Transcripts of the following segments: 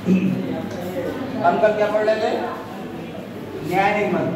हम कल क्या पढ़ रहे थे? न्याय निगमन।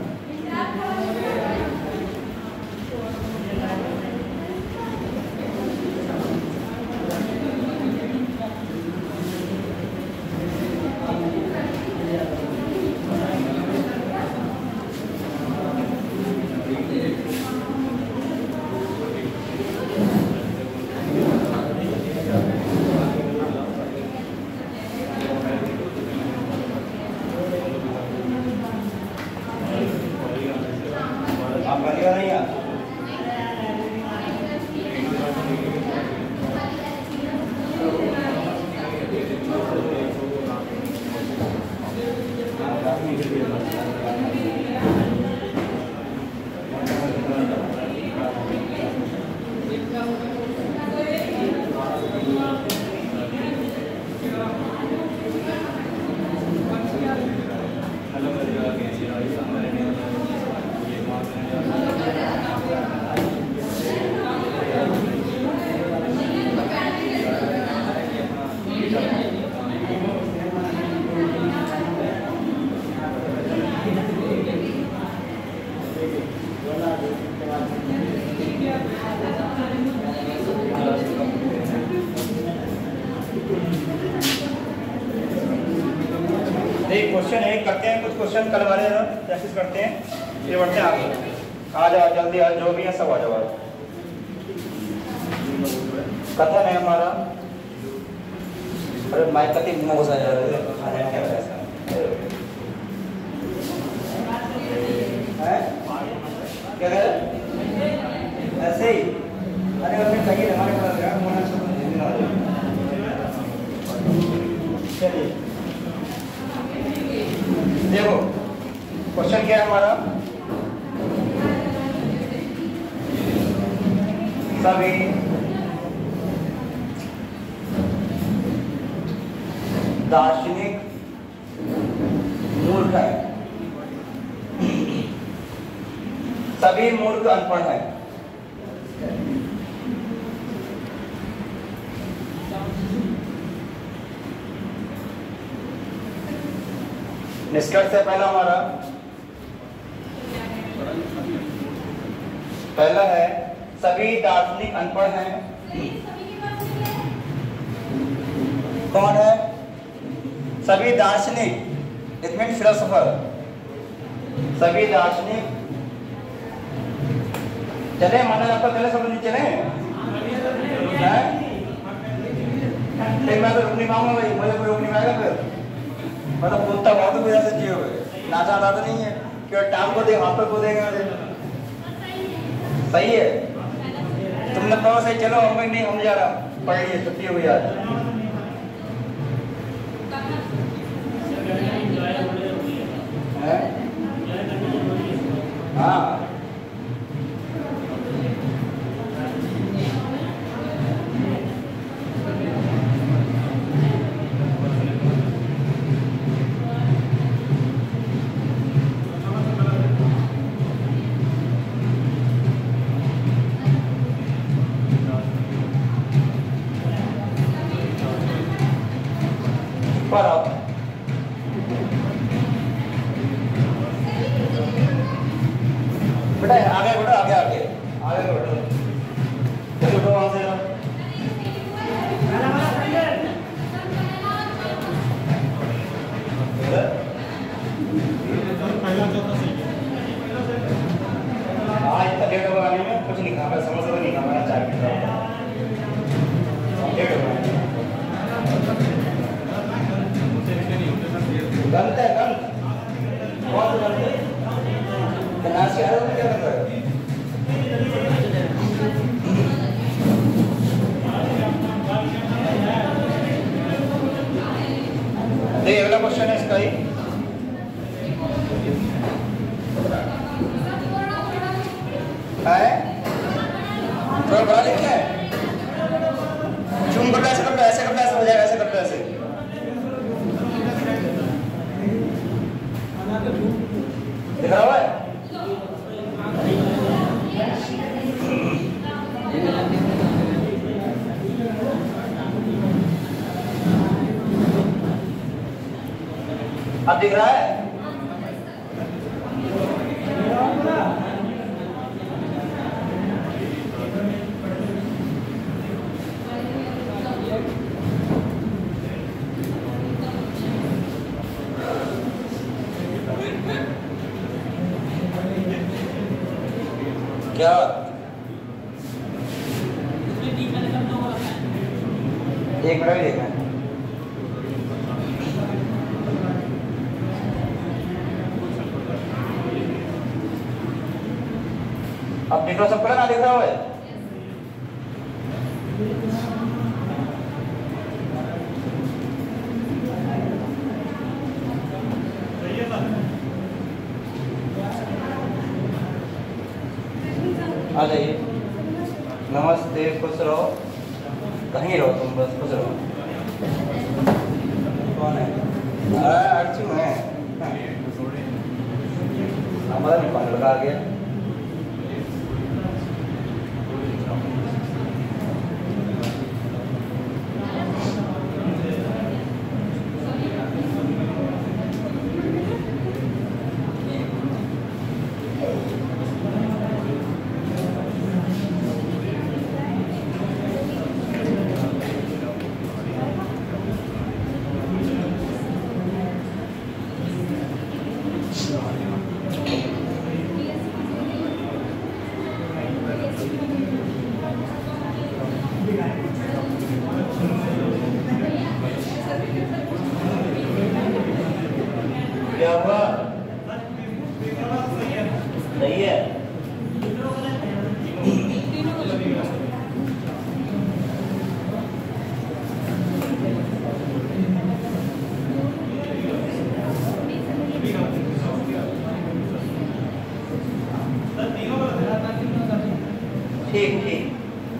क्वेश्चन है करते हैं, कुछ क्वेश्चन कल वाले प्रैक्टिस करते हैं, ये बढ़ते हैं आगे। आ जाओ जल्दी, आज जो भी है सब आ जाओ। कथन है हमारा, अरे माइक कति मोसा जा रहा है, क्या है क्या है ऐसे ही। अरे अपने कहिए हमारे पास होना चलिए देखो क्वेश्चन क्या है हमारा। सभी दार्शनिक मूर्ख है, सभी मूर्ख अनपढ़ है। निष्कर्ष है पहला हमारा, पहला है सभी दार्शनिक अनपढ़ हैं। कौन है? सभी दार्शनिक, इट मीन फिलोसोफर। सभी दार्शनिक चले माना आपका पहले समझ नहीं चले मैं तो रुक नहीं पाऊंगा भाई, मुझे कोई रुक नहीं पाएगा फिर। मतलब कुत्ता बहुत वजह से जिए हुए नाचा आता तो नहीं है कि टांग को दे हाथ पर को देगा। सही है, तुमने कहो सही, चलो हम नहीं, हम जा रहा पढ़ लिए, छुट्टी हुई आज। हाँ बेटा आगे बढ़ो, आगे आगे आगे बढ़ो, चलो तो वहां से आज तक डेढ़ बनाने में कुछ नहीं खाना, समोसा तो नहीं खाना, चाय पीता गलत है, गलत बहुत गलत है। नाच आ रहा है क्या कर रहा है? देखिए अगला क्वेश्चन है इसका ही, थोड़ा बड़ा लिखा है, झूम करके ऐसे करते, ऐसे करते, ऐसे हो जाएगा, ऐसे करते, ऐसे दिख रहा है। अब दिख रहा है? क्या एक मिनट देखना है। अब दिख रहा सबको ना दिख रहा है? आ जाइए। नमस्ते, खुश रहो, कहीं रहो तुम, बस खुश रहो। कौन है? अर्जुन है। हमारा भी पानी लगा गया। क्या हुआ? सही है। ठीक ठीक।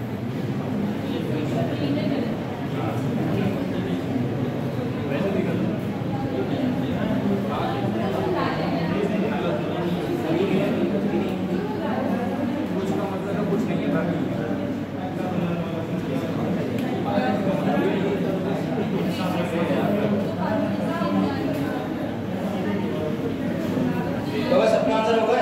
तो बस अपना आंसर हो गए।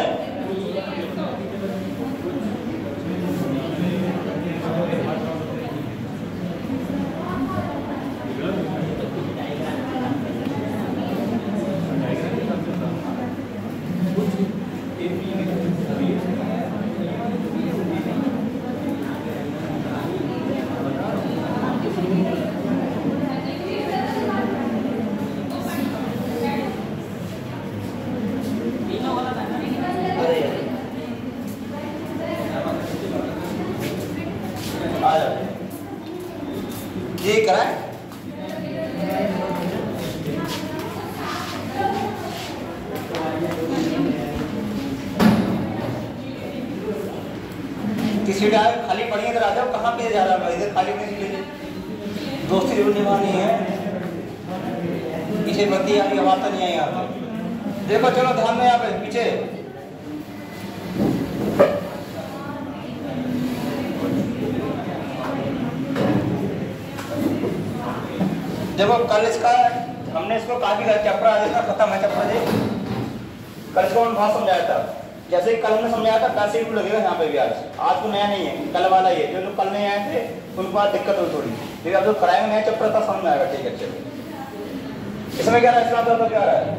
ये कराए किसी टाइम खाली पड़ी है, इधर आ जाओ। कहाँ पे जा रहा है? इधर खाली नहीं लीजिए, दोस्ती जरूर निभानी है। पीछे बत्ती आ रही, आवाज तो नहीं आई यहाँ पे। देखो चलो ध्यान में यहाँ पे पीछे। देखो कल इसका हमने इसको कहा कि चैप्टर आज इसका खत्म है। चैप्टर जी कल इसको हम बहुत समझाया था। जैसे ही कल हमने समझाया था वैसे ही लगेगा यहाँ पे भी आज तो नया नहीं है, कल वाला ही है। जो लोग कल नहीं आए थे उनको आज दिक्कत हुई थोड़ी, लेकिन अब जो कराएंगे नया चैप्टर था समझ में आएगा। ठीक है चलो। इसमें क्या रहा है? इसका क्या रहा है?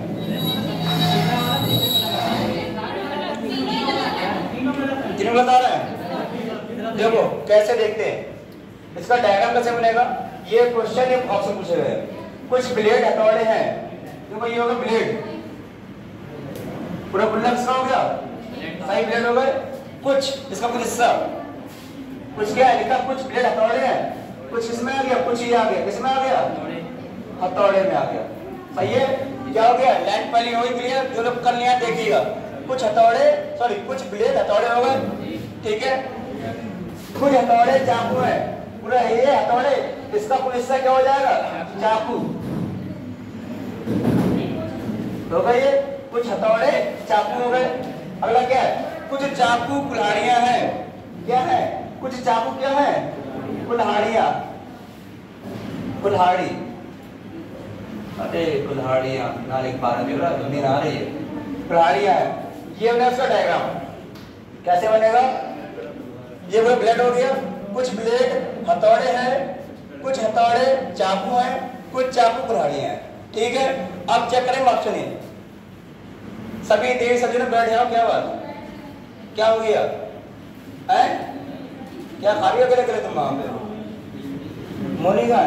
तीनों बता रहे हैं। देखो कैसे देखते हैं, इसका डायग्राम कैसे बनेगा। ये क्वेश्चन एक ऑप्शन पूछे हुए हैं। कुछ ब्लेड हथौड़े हैं। देखो ये होगा ब्लेड, पूरा बुल्ला किसका हो गया? सही ब्लेड हो गए। कुछ इसका कुछ हिस्सा, कुछ क्या है लिखा? कुछ ब्लेड हथौड़े हैं। कुछ किसमें आ गया? कुछ ये आ गया। किसमें आ गया? हथौड़े में आ गया। सही है। क्या हो गया? लाइन पहली हो गई क्लियर। जो लोग कल नहीं देखिएगा। कुछ हथौड़े, सॉरी कुछ ब्लेड हथौड़े हो गए। ठीक है। कुछ हथौड़े चाकू है। पूरा ये हथौड़े, इसका कुछ हिस्सा क्या हो जाएगा? चाकू हो गए। ये कुछ हथौड़े चाकू हो गए। अगला क्या है? कुछ चाकू कुल्हाड़ियां हैं। क्या है? कुछ चाकू क्या है? कुल्हाड़ियां, कुल्हाड़ी। अरे कुल्हाड़ियाँ ना लिख पा रहे हो, हिंदी ना आ रही है। कुल्हाड़ियाँ है, ये बना उसका डायग्राम। कैसे बनेगा? ये वो ब्लेड हो गया, कुछ ब्लेड हथौड़े हैं, कुछ हथौड़े चाकू हैं, कुछ चाकू कुल्हाड़ियाँ हैं। ठीक है, अब चेक करेंगे ऑप्शन ए। सभी देवी सज्जन में बैठ जाओ। क्या बात, क्या हो गया है? क्या खा लिया करे तुम वहां पे? मोनिका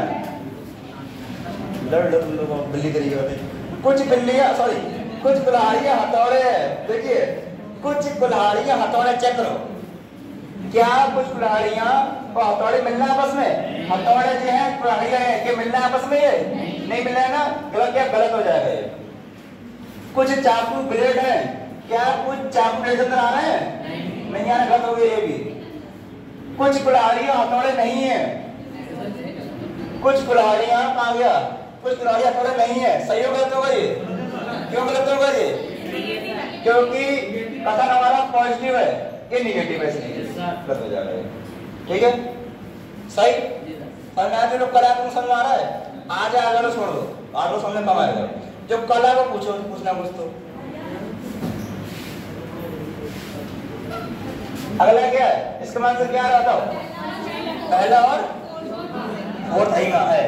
लड़ लो तुम लोग बिल्ली करी होते। कुछ बिल्लियां सॉरी कुछ कुल्हाड़ियां हथौड़े, देखिए कुछ कुल्हाड़ियां हथौड़े, चेक करो क्या कुछ कुल्हाड़ियां और हथौड़े मिलना आपस में? हथौड़े जो है कुल्हाड़ियां है, क्या मिलना आपस में? ये नहीं मिलना है ना, गलत, क्या गलत हो जाएगा ये। कुछ चाकू ब्लेड है, क्या कुछ चाकू ब्लेड अंदर आ रहे हैं? नहीं आना, गलत हो गया ये भी। कुछ कुल्हाड़ियां हथौड़े नहीं है, कुछ कुल्हाड़ियां कहाँ गया, कुछ कुल्हाड़ियां हथौड़े नहीं है। सही हो गलत होगा ये? क्यों गलत होगा ये? क्योंकि कथन हमारा पॉजिटिव है, ये निगेटिव है, इसलिए गलत हो जाएगा। ठीक है, सही समझ आया? जो लोग कल तुम समझ आ रहा है, आज आगे छोड़ दो, आगे समझ कम आएगा। जो कल है वो पूछो, पूछना कुछ तो। अगला क्या है? इसका मतलब क्या रहता हो? पहला और फोर्थ है।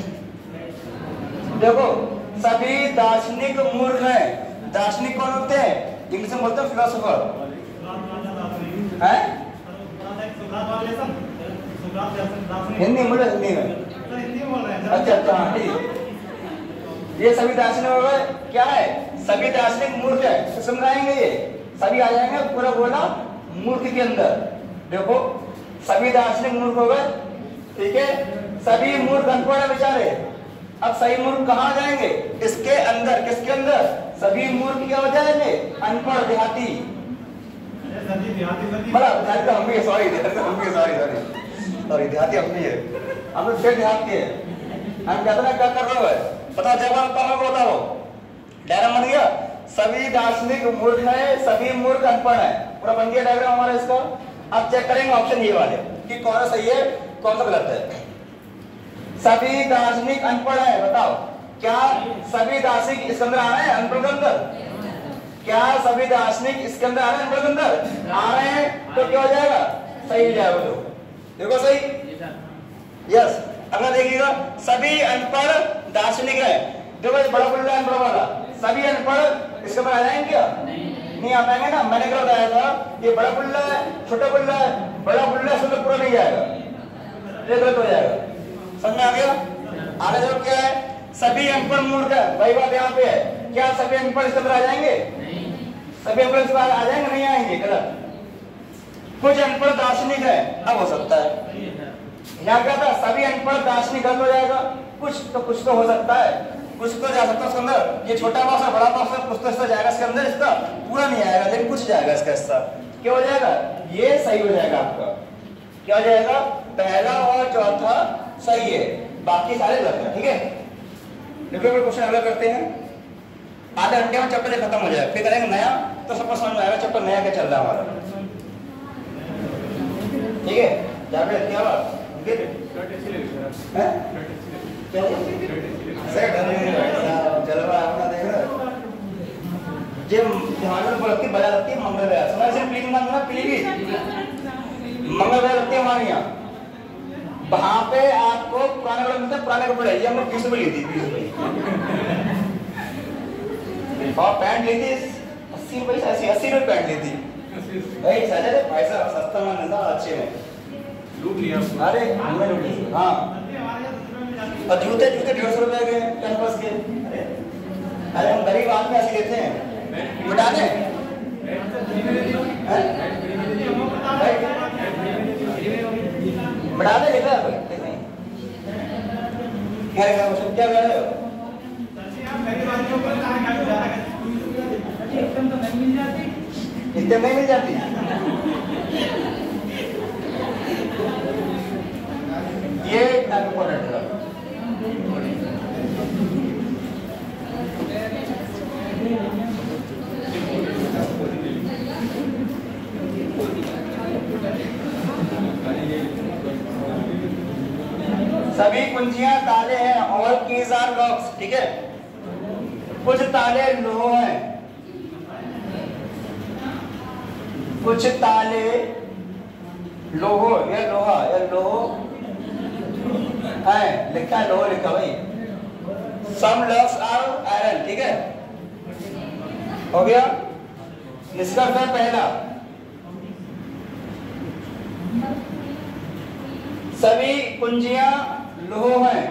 देखो सभी दार्शनिक मूर्ख हैं। दार्शनिक कौन होते हैं? इंग्लिश में बोलते हैं फिलोसोफर है। हिंदी में हिंदी में अच्छा हाँ ठीक। ये सभी दार्शनिक हो गए। क्या है? सभी दार्शनिक मूर्ख है। तो समझाएंगे ये सभी आ जाएंगे पूरा बोला मूर्ख के अंदर। देखो सभी दार्शनिक मूर्ख हो गए, ठीक है। सभी मूर्ख अनपढ़ है बेचारे। अब सही मूर्ख कहाँ जाएंगे? इसके अंदर, किसके अंदर? सभी मूर्ख क्या हो जाएंगे? अनपढ़ देहाती। देहाती हम भी, सॉरी देहाती हम भी है, हम लोग फिर देहाती है। हम कहते क्या कर रहे हो? पता जवाब कहाँ होता हो? डायग्राम बन गया। सभी दार्शनिक मूर्ख है, सभी मूर्ख अनपढ़ है। पूरा बन गया डायग्राम हमारा इसका। अब चेक करेंगे ऑप्शन ये वाले कि कौन सा सही है कौन सा गलत है। सभी दार्शनिक अनपढ़ है, बताओ क्या सभी दार्शनिक इसके अंदर आ रहे हैं? अनपढ़ के अंदर क्या सभी दार्शनिक इसके अंदर आ रहे हैं? अनपढ़ के अंदर आ रहे हैं तो क्या हो जाएगा? सही हो जाएगा। तो देखो सही, यस। अगर देखिएगा सभी अनपढ़ दार्शनिक है, देखो बड़ा बुल्ला अनपढ़ वाला, सभी अनपढ़ इसके अंदर आ जाएंगे क्या? नहीं आ पाएंगे ना। मैंने क्या बताया था, ये बड़ा बुल्ला है, छोटा बुल्ला है, बड़ा बुल्ला से पूरा नहीं जाएगा, ये गलत हो जाएगा। समझ में आ गया? आगे जो क्या है? सभी अनपढ़ मूर्ख है, वही बात यहाँ पे है। क्या सभी अनपढ़ इसके अंदर आ जाएंगे? सभी अनपढ़ इसके अंदर आ जाएंगे? नहीं आएंगे, गलत। कुछ अनपढ़ दार्शनिक है, अब हो सकता है। यहाँ क्या था? सभी अनपढ़ दार्शनिक गलत हो जाएगा। कुछ तो हो सकता है, कुछ तो जा सकता है उसके अंदर। ये छोटा बॉक्स है, बड़ा बॉक्स है, कुछ तो इसका जाएगा इसके अंदर, इसका पूरा नहीं आएगा लेकिन कुछ जाएगा इसका हिस्सा। क्या हो जाएगा? ये सही हो जाएगा आपका। क्या हो जाएगा? पहला और चौथा सही है, बाकी सारे गलत है। ठीक है, देखो क्वेश्चन अगला करते हैं। आधे घंटे में चैप्टर खत्म हो जाएगा, फिर करेंगे नया, तो सबको समझ में आएगा चैप्टर नया क्या चल रहा है हमारा। ठीक है, चैप्टर क्या बात जलवा अपना देख रहा है। बजा लगती है मंगल ग्रह, समझ से पीली ना पीली मंगल ग्रह लगती है हमारे यहाँ। वहां पे आपको पुराने कपड़े मिलते हैं, पुराने कपड़े ये हमने 20 रुपए ली थी, 20 रुपए। और पैंट ली थी 80 रुपए से, 80 रुपए पैंट ली थी भाई। सजा पैसा सस्ता में मिलता, अच्छे में लूट लिया। अरे हमने लूट लिया हाँ। और जूते 150 रुपए के कैंपस के। अरे हम गरीब आदमी ऐसे लेते हैं, बता दें बढ़ा दे लिखा क्या कर रहे हो? इतने नहीं मिल जाती। ये इम्पोर्टेंट है। सभी कुंजियां ताले हैं और कीज आर लॉक्स। ठीक है, कुछ ताले लोह हैं, कुछ ताले लोहो या लोहा या लोह है, लिखा है लोह लिखा भाई। सम लॉक्स आर आयरन, ठीक है, हो गया। निष्कर्ष है पहला, सभी कुंजियां लोह हैं।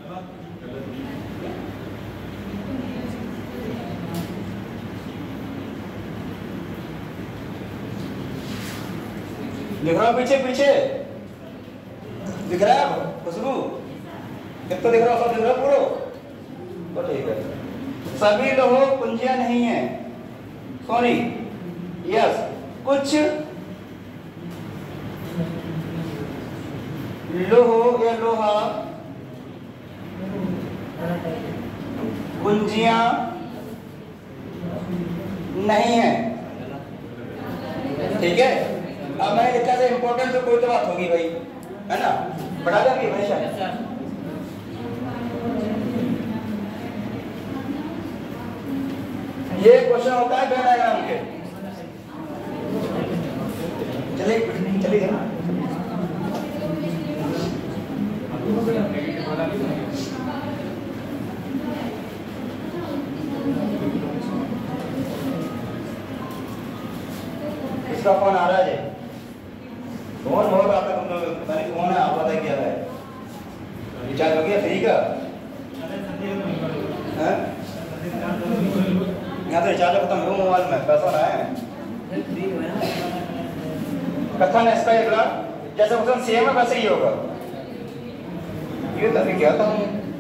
लिख रहा हूं पीछे पीछे, दिख रहा है खुशबू, कितना दिख रहा है, सब दिख रहा है पूरा, तो ठीक है। सभी लोह कुंजियां नहीं है, सॉरी, यस, कुछ लोह या लोहा कुंजियां नहीं है, ठीक है। अब मैंने लिखा था इंपॉर्टेंट, तो कोई तो बात होगी भाई, है ना, बढ़ा देंगे हमेशा। ये क्वेश्चन होता है वेन डायग्राम के, चलिए चलिए ना। इसका फोन आ रहा है, फोन बहुत आता है, तुम लोग पता नहीं कौन है, आप पता क्या है, रिचार्ज हो गया फ्री का, यहाँ तो रिचार्ज खत्म हो मोबाइल में, पैसा ना है। कथन है इसका अगला, जैसे क्वेश्चन सेम है वैसे ही होगा, ये तभी क्या था,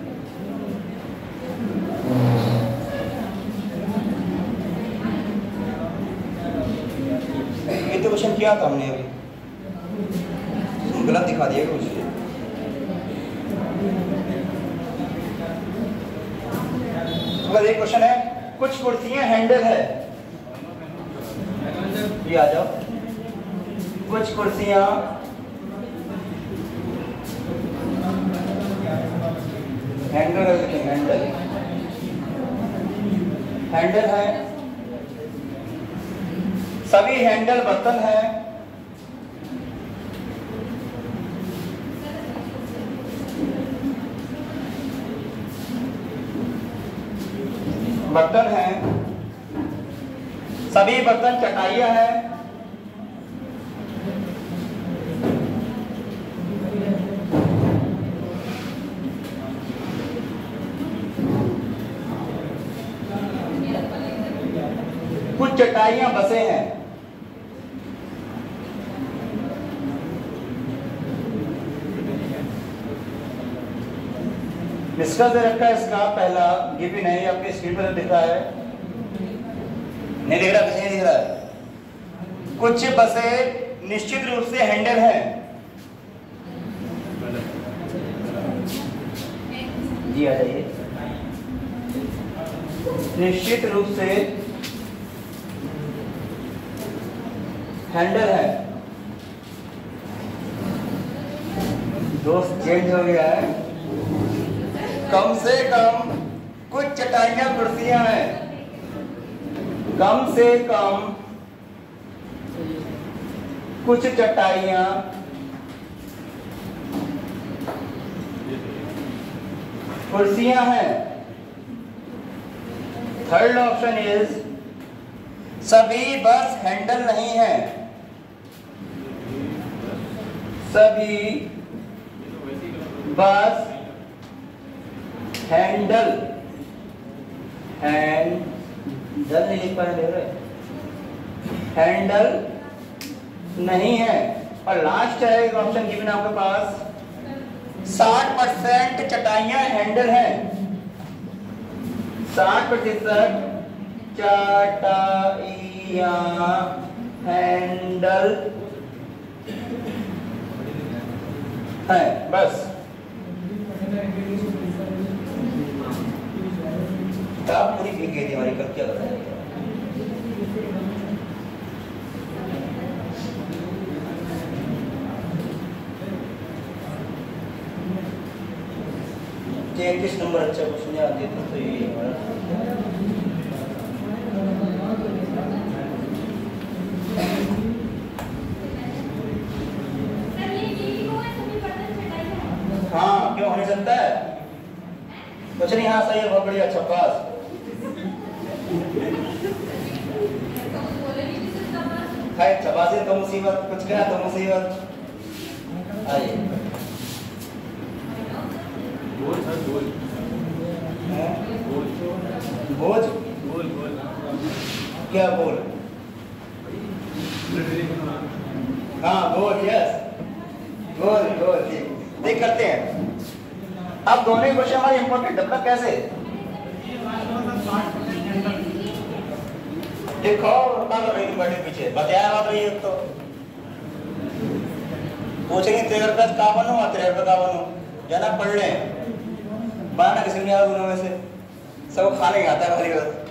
ये तो क्वेश्चन किया था हमने अभी, गलत दिखा दिया कुछ। अगर एक क्वेश्चन है, कुछ कुर्सियां हैंडल है, ये आ जाओ, कुछ कुर्सियां हैंडल हैंडल हैंडल है, सभी हैंडल बर्तन है, बर्तन है, सभी बर्तन चटाइयां हैं, कुछ चटाइयां बसे हैं, निष्कर्ष दे रखा है इसका पहला, ये भी नहीं आपकी स्क्रीन पर दिख रहा है, नहीं दिख रहा, किसी नहीं दिख रहा है। कुछ बसें निश्चित रूप से हैंडल है, जी आ जाइए, निश्चित रूप से हैंडल है, दोस्त चेंज हो गया है, कम से कम कुछ चटाइयां कुर्सियां हैं, कम से कम कुछ चटाइयां कुर्सियां हैं। थर्ड ऑप्शन इज सभी बस हैंडल नहीं है, सभी बस हैंडल हैंडल नहीं लिख पा रहे, हैंडल नहीं है। और लास्ट है एक ऑप्शन गिवन आपके पास, 60% चटाइयां हैंडल है, 60% चटाइयां हैंडल है, बस। किताब पूरी भीग गई थी हमारी, कब क्या बताया, 21 नंबर अच्छा क्वेश्चन याद देता तो ये हमारा हाँ क्यों हो सकता है कुछ नहीं। हाँ सही है, बहुत बढ़िया, अच्छा पास। चबासी तो मुसीबत, कुछ कहा तो मुसीबत। आइए बोझ क्या बोल? हाँ बोल, यस बोल बोल। देख करते हैं अब दोनों ही क्वेश्चन हमारे इंपॉर्टेंट है। मतलब कैसे देखो बैठे पीछे बताया बात रही है तो पूछेंगे तेरे का का बनो और तेरे का बनो जाना पढ़ ले बनाना किसी नहीं आता दोनों में से सब खाने आता है खाली बात।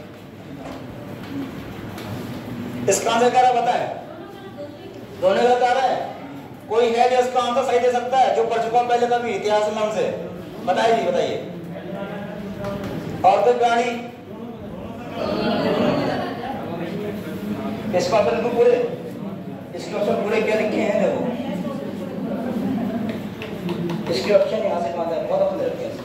इसका आंसर क्या बताएं? दोनों का क्या है? कोई है जो इसका आंसर सही दे सकता है जो पढ़ चुका पहले कभी इतिहास में हमसे? बताइए बताइए। और तो प्राणी इसका ऑप्शन पूरे, इसके ऑप्शन पूरे क्या लिखे हैं देखो, इसके ऑप्शन यहाँ से कहाँ है? बहुत ऑप्शन रखे हैं।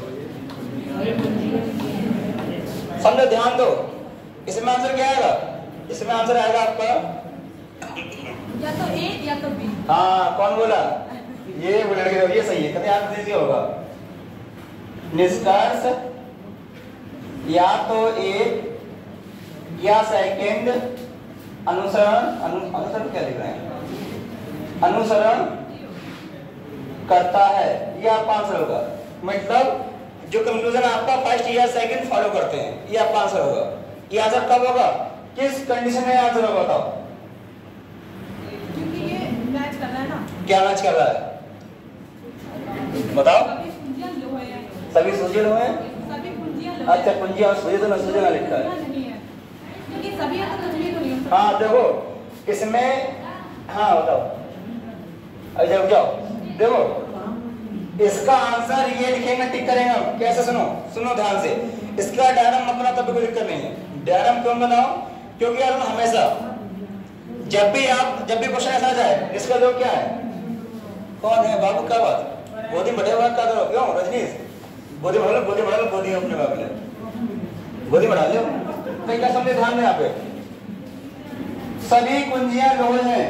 समझो, ध्यान दो। इसमें आंसर क्या आएगा? इसमें आंसर आएगा आपका या तो ए या तो बी। हाँ कौन बोला? ये बोलेगा ये सही है, कहते आप दीजिए होगा निष्कर्ष या तो ए या सेकंड अनुसरण अनुसरण क्या लिख रहे हैं? अनुसरण करता है, ये आपका आंसर होगा। मतलब जो कंक्लूजन आपका फर्स्ट या सेकंड फॉलो करते हैं, ये आपका आंसर होगा। ये आंसर कब होगा? किस कंडीशन में आंसर होगा बताओ? क्योंकि ये मैच कर रहा है ना। क्या मैच कर रहा है बताओ? सभी सूजी लो है। अच्छा कुंजियां सूजी तो सूजी ना लिखा है क्योंकि सभी तो कुछ भी तो नहीं होता। हाँ देखो इसमें, हाँ बताओ, अच्छा जाओ देखो इसका आंसर ये लिखेंगे, टिक करेंगे हम। कैसे? सुनो सुनो ध्यान से। इसका डायग्राम मत बनाओ तब भी कोई दिक्कत नहीं है। डायग्राम क्यों बनाओ? क्योंकि यार हमेशा जब भी क्वेश्चन ऐसा आ जाए इसका जो क्या है, कौन है बाबू, क्या बात गोदी बढ़े हुआ क्या करो? क्यों रजनीश गोदी बढ़ा लो, गोदी बढ़ा लो, गोदी अपने बाप ले गोदी बढ़ा लो। तो क्या समझे? ध्यान में यहाँ पे सभी कुंजियां लोहे हैं,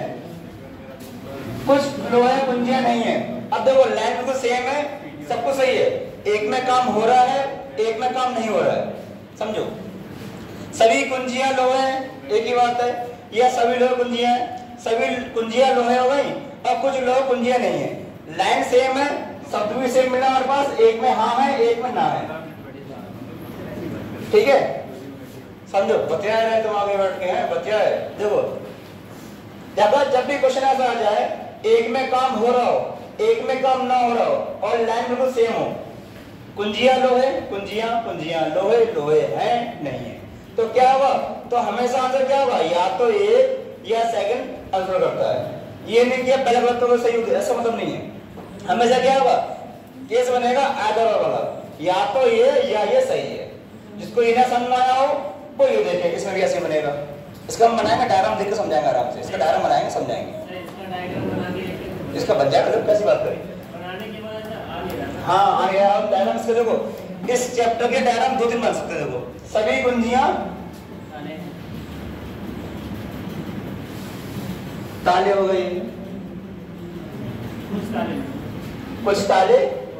कुछ लोहे कुंजियां नहीं है। अब देखो लाइन बिल्कुल सेम है, सब कुछ सही है, एक में काम हो रहा है एक में काम नहीं हो रहा है। समझो सभी कुंजियां लोहे हैं, एक ही बात है। यह सभी लोहे कुंजियां हैं, सभी कुंजियां लोहे हो गई और कुछ लोहे कुंजियां नहीं है। लाइन सेम है, शब्द भी सेम मिला हमारे पास, एक में हाँ है एक में ना है। ठीक है समझो, बतिया रहे तुम आगे बैठ के हैं, बतिया है। देखो जब भी क्वेश्चन ऐसा आ जाए एक में काम हो रहा हो एक में काम ना हो रहा हो और लाइन बिल्कुल सेम हो, कुंजियां लोहे कुंजियां कुंजियां लोहे लोहे है नहीं है, तो क्या होगा? तो हमेशा आंसर क्या होगा? या तो ए या सेकंड आंसर करता है। ये नहीं किया पहले बात तो सही होगी ऐसा मतलब नहीं है। हमेशा क्या होगा? केस बनेगा आदर वाला, या तो ये या ये सही है। जिसको ये ना समझ में आया हो वो ये देखे, इसमें भी ऐसे बनेगा। इसका हम बनाएंगे डायग्राम देख के समझाएंगे आराम से। इसका डायग्राम बनाएंगे समझाएंगे। इसका बन जाएगा, कैसी बात करें? हाँ आ गया। अब डायग्राम इसके देखो, इस चैप्टर के डायग्राम 2 दिन बन सकते हैं। देखो सभी कुंजियां ताले हो गई, कुछ ताले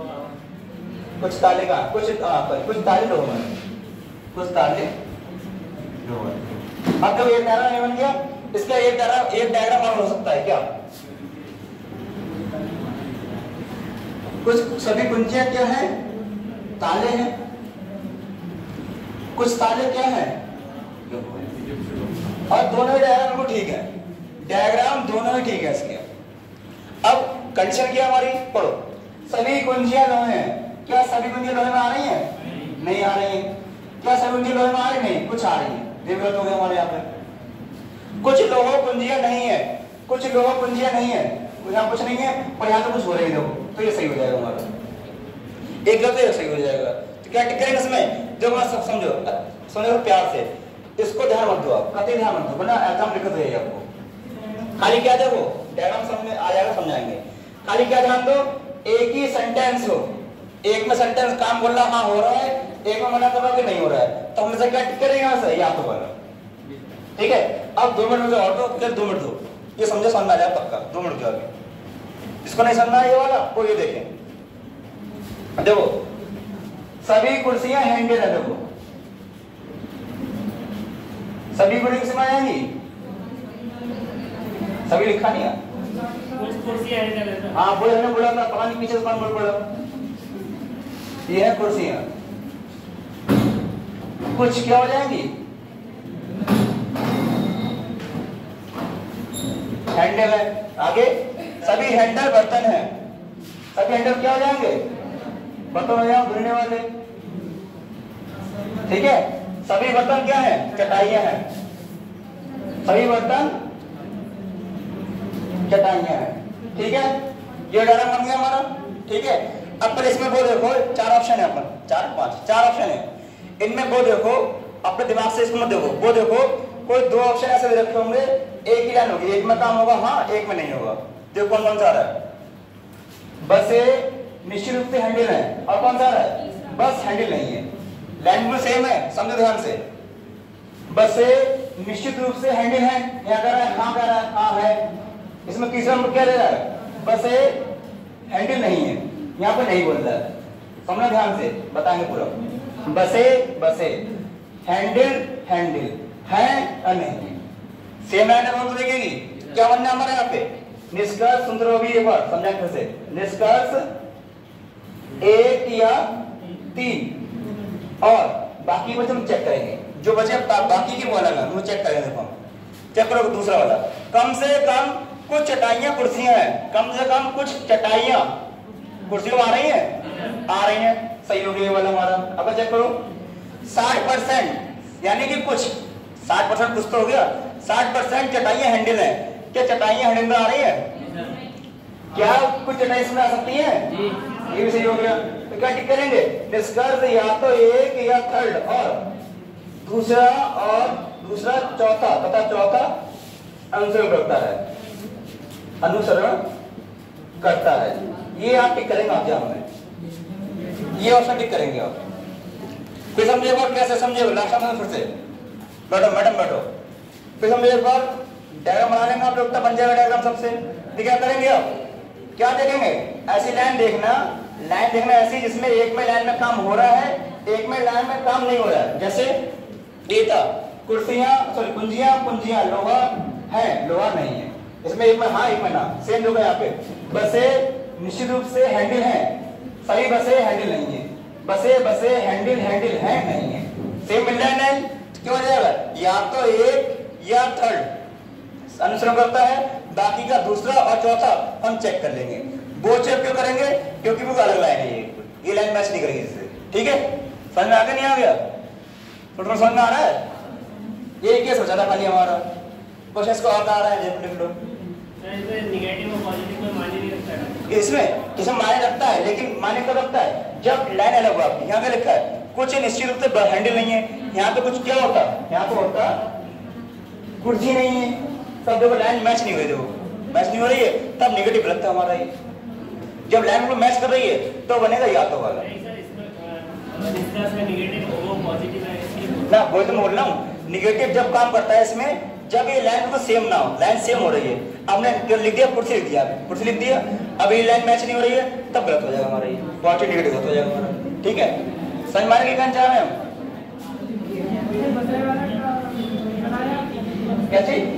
का कुछ ताले लोग हैं, कुछ ताले लोग हैं। अब जब एक डायग्राम नहीं बन गया, इसका एक डायग्राम और हो सकता है क्या? कुछ सभी कुंजियां क्या है? ताले हैं। कुछ ताले क्या है? और दोनों डायग्राम को ठीक है, डायग्राम दोनों ही ठीक है इसके। अब कंडीशन क्या हमारी पढ़ो। सभी कुंजियां लोहे हैं, क्या सभी कुंजियां लोहे में आ रही हैं? नहीं आ रही हैं। क्या सभी कुंजियां लोहे में आ रही? नहीं, कुछ आ रही है। गलत हो गया हमारे यहाँ पे। कुछ लोहो कुंजियां नहीं है, कुछ लोहो कुंजियां नहीं है, यहाँ कुछ नहीं है और यहाँ तो कुछ हो रही है, तो ये सही हो जाएगा हमारा। एक गलत है सही हो जाएगा। तो क्या टिक करेंगे इसमें? देखो सब समझो, समझो प्यार से, इसको ध्यान मत दो आप, कतई ध्यान मत दो वरना एग्जाम दिक्कत हो जाएगी आपको। खाली क्या देखो डायग्राम समझ में आ जाएगा, समझाएंगे। खाली क्या ध्यान दो, एक ही सेंटेंस हो, एक में सेंटेंस काम बोल रहा हाँ हो रहा है, एक में मना कर रहा कि नहीं हो रहा है, तो हम इसे क्या टिक करेंगे यहाँ से? या तो वाला, ठीक है। अब 2 मिनट मुझे और दो, फिर 2 मिनट दो, ये समझो समझ में आ जाए पक्का। 2 मिनट जो आगे इसको नहीं समझना ये वाला, वो ये देखें। देखो सभी कुर्सियां हैंडल है, देखो सभी कुर्सियां आएंगी, सभी लिखा नहीं है, कुछ कुर्सियां हैंडल है। हाँ वो हमने बोला था, पता नहीं पीछे कौन बोल पड़ा, ये है कुर्सियां, कुछ क्या हो जाएंगी? हैंडल है। आगे सभी हैंडल बर्तन है, सभी हैंडल क्या हो जाएंगे? बर्तन हो जाएंगे धुलने वाले, ठीक है। सभी बर्तन क्या है? चटाइयां हैं, सभी बर्तन चटाइयां हैं, ठीक है। ये डायग्राम बन गया हमारा, ठीक है। अब पर इसमें वो देखो 4 ऑप्शन है, अपन 4 ऑप्शन है, इनमें वो देखो अपने दिमाग से, इसको मत देखो, वो देखो कोई 2 ऑप्शन ऐसे दे रखे होंगे, एक ही लाइन होगी, एक में काम होगा हाँ, एक में नहीं होगा। देखो कौन कौन सा आ रहा है? बस निश्चित रूप से हैंडल है, और कौन सा आ रहा है? बस हैंडल नहीं है। लाइन में सेम है, समझो ध्यान से। बस निश्चित रूप से हैंडल है, यहाँ कह रहा है हाँ, कह रहा है हाँ है। इसमें तीसरा नंबर क्या ले रहा है? बस हैंडल नहीं है, यहाँ पे नहीं बोल रहा है, समझना ध्यान से, बताएंगे पूरा। बसे हैंडल हैंडल है और नहीं, सेम लाइन में देखेगी। क्या बनना हमारा यहाँ पे? निष्कर्ष सुंदर होगी, एक बार समझाएं फिर से। निष्कर्ष 1 या 3 और बाकी बचे हम चेक करेंगे, जो बचे बाकी की बोला वो चेक करेंगे। देखो चेक करो दूसरा वाला, कम से कम कुछ चटाइयां कुर्सियां हैं, कम से कम कुछ चटाइयां कुर्सियां आ रही हैं, आ रही हैं, सही हो गया वाला हमारा। अब चेक करो 60%, यानी कि कुछ 60% कुछ तो हो गया, 60% चटाइयां हैंडल है। क्या चटाइयां हैंडल में आ रही है? क्या कुछ चटाई इसमें आ सकती है? ये भी सही हो गया। तो क्या टिक करेंगे? निष्कर्ष या तो 1 या 3rd और दूसरा चौथा तथा चौथा अनुसरण करता है, अनुसरण करता है। ये आप टिक करेंगे आप जहां में, ये ऑप्शन टिक करेंगे आप। फिर समझिए एक बार कैसे समझिए, लास्ट में फिर से बैठो मैडम बैठो, फिर समझिए एक बार डायग्राम बना लेंगे आप लोग, तब बन जाएगा डायग्राम सबसे। क्या करेंगे आप? क्या देखेंगे? ऐसी लाइन देखना ऐसी जिसमें एक में लाइन में काम हो रहा है, एक में लाइन में काम नहीं हो रहा है। जैसे ये था कुंजियां लोहार है, लोहार नहीं है, इसमें एक में हाँ एक में ना, सेम जो है यहाँ पे। बसे निश्चित रूप से हैंडल है, सभी बसें हैंडल नहीं है, बसे हैंडल है नहीं है, सेम मिल रहा है नहीं, क्यों हो जाएगा? या तो 1 या 3rd अनुसरण करता है, बाकी का दूसरा और चौथा हम चेक कर लेंगे। वो चेक क्यों करेंगे? क्योंकि वो अलग लाइन है, ये लाइन मैच नहीं करेगी इससे, ठीक है। समझ में आ गया नहीं आ गया? तो समझ में आ रहा है? ये क्या सोचा था खाली हमारा क्वेश्चन को और आ रहा है, लिख लो। नेगेटिव और पॉजिटिव में मायने नहीं रखता है, इसमें मायने रखता है, लेकिन मायने कब रखता है? जब लाइन अलग हो आपकी। यहाँ पे लिखा है कुछ निश्चित रूप से हैंडल नहीं है, यहाँ पे कुछ क्या होता? यहाँ पे होता कुर्सी नहीं है, तब देखो लाइन मैच नहीं हो रही, देखो मैच नहीं हो रही है, तब नेगेटिव लगता है हमारा ये। जब लाइन को मैच कर रही है तो बनेगा या तो वाला ना। वही तो मैं बोल रहा हूँ, निगेटिव जब काम करता है इसमें, जब ये लाइन तो सेम ना हो, लाइन सेम हो रही है। हमने लिख दिया कुर्सी, लिख दिया, अब ये लाइन मैच नहीं हो रही है, तब गलत हो जाएगा हमारा, ये पॉजिटिव नेगेटिव गलत हो जाएगा हमारा, ठीक है। समझ मारने की चाह रहे हैं हम? क्या चीज?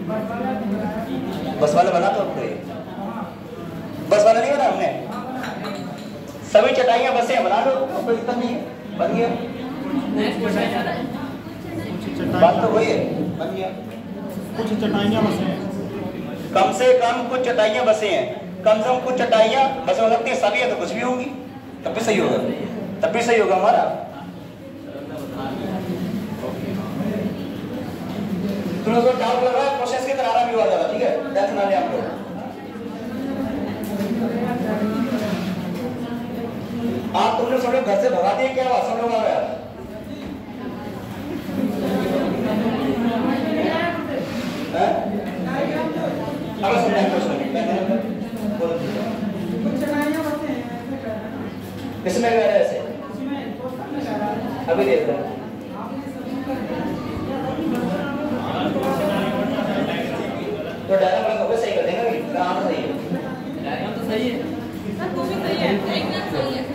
बस वाला बना तो बस वाला नहीं बना हमने, सभी चटाइयां बसें बना लो, कोई दिक्कत नहीं है, बन गया। बात तो वही है, बन गया। कुछ चटाइयां बसे हैं, कम से कम कुछ चटाइयां बसे हैं, कम से कम कुछ चटाइयां बसे हो सकती है, सभी है तो कुछ भी होगी, तब भी सही होगा, तब भी सही होगा हमारा। तुम लोग डाउट लग रहा है, प्रोसेस की तरह भी हो जाएगा, ठीक है, टेंशन ना ले आप लोग। आप तुमने सब लोग घर से भगा दिए क्या? सब लोग आ गया अब समझाएं क्वेश्चन किसमें कह रहा है ऐसे? अभी देख रहा तो डायग्राम को सही कर देंगे कि कहां सही है? डायग्राम तो सही है सर, वो भी सही है, डायग्राम सही है।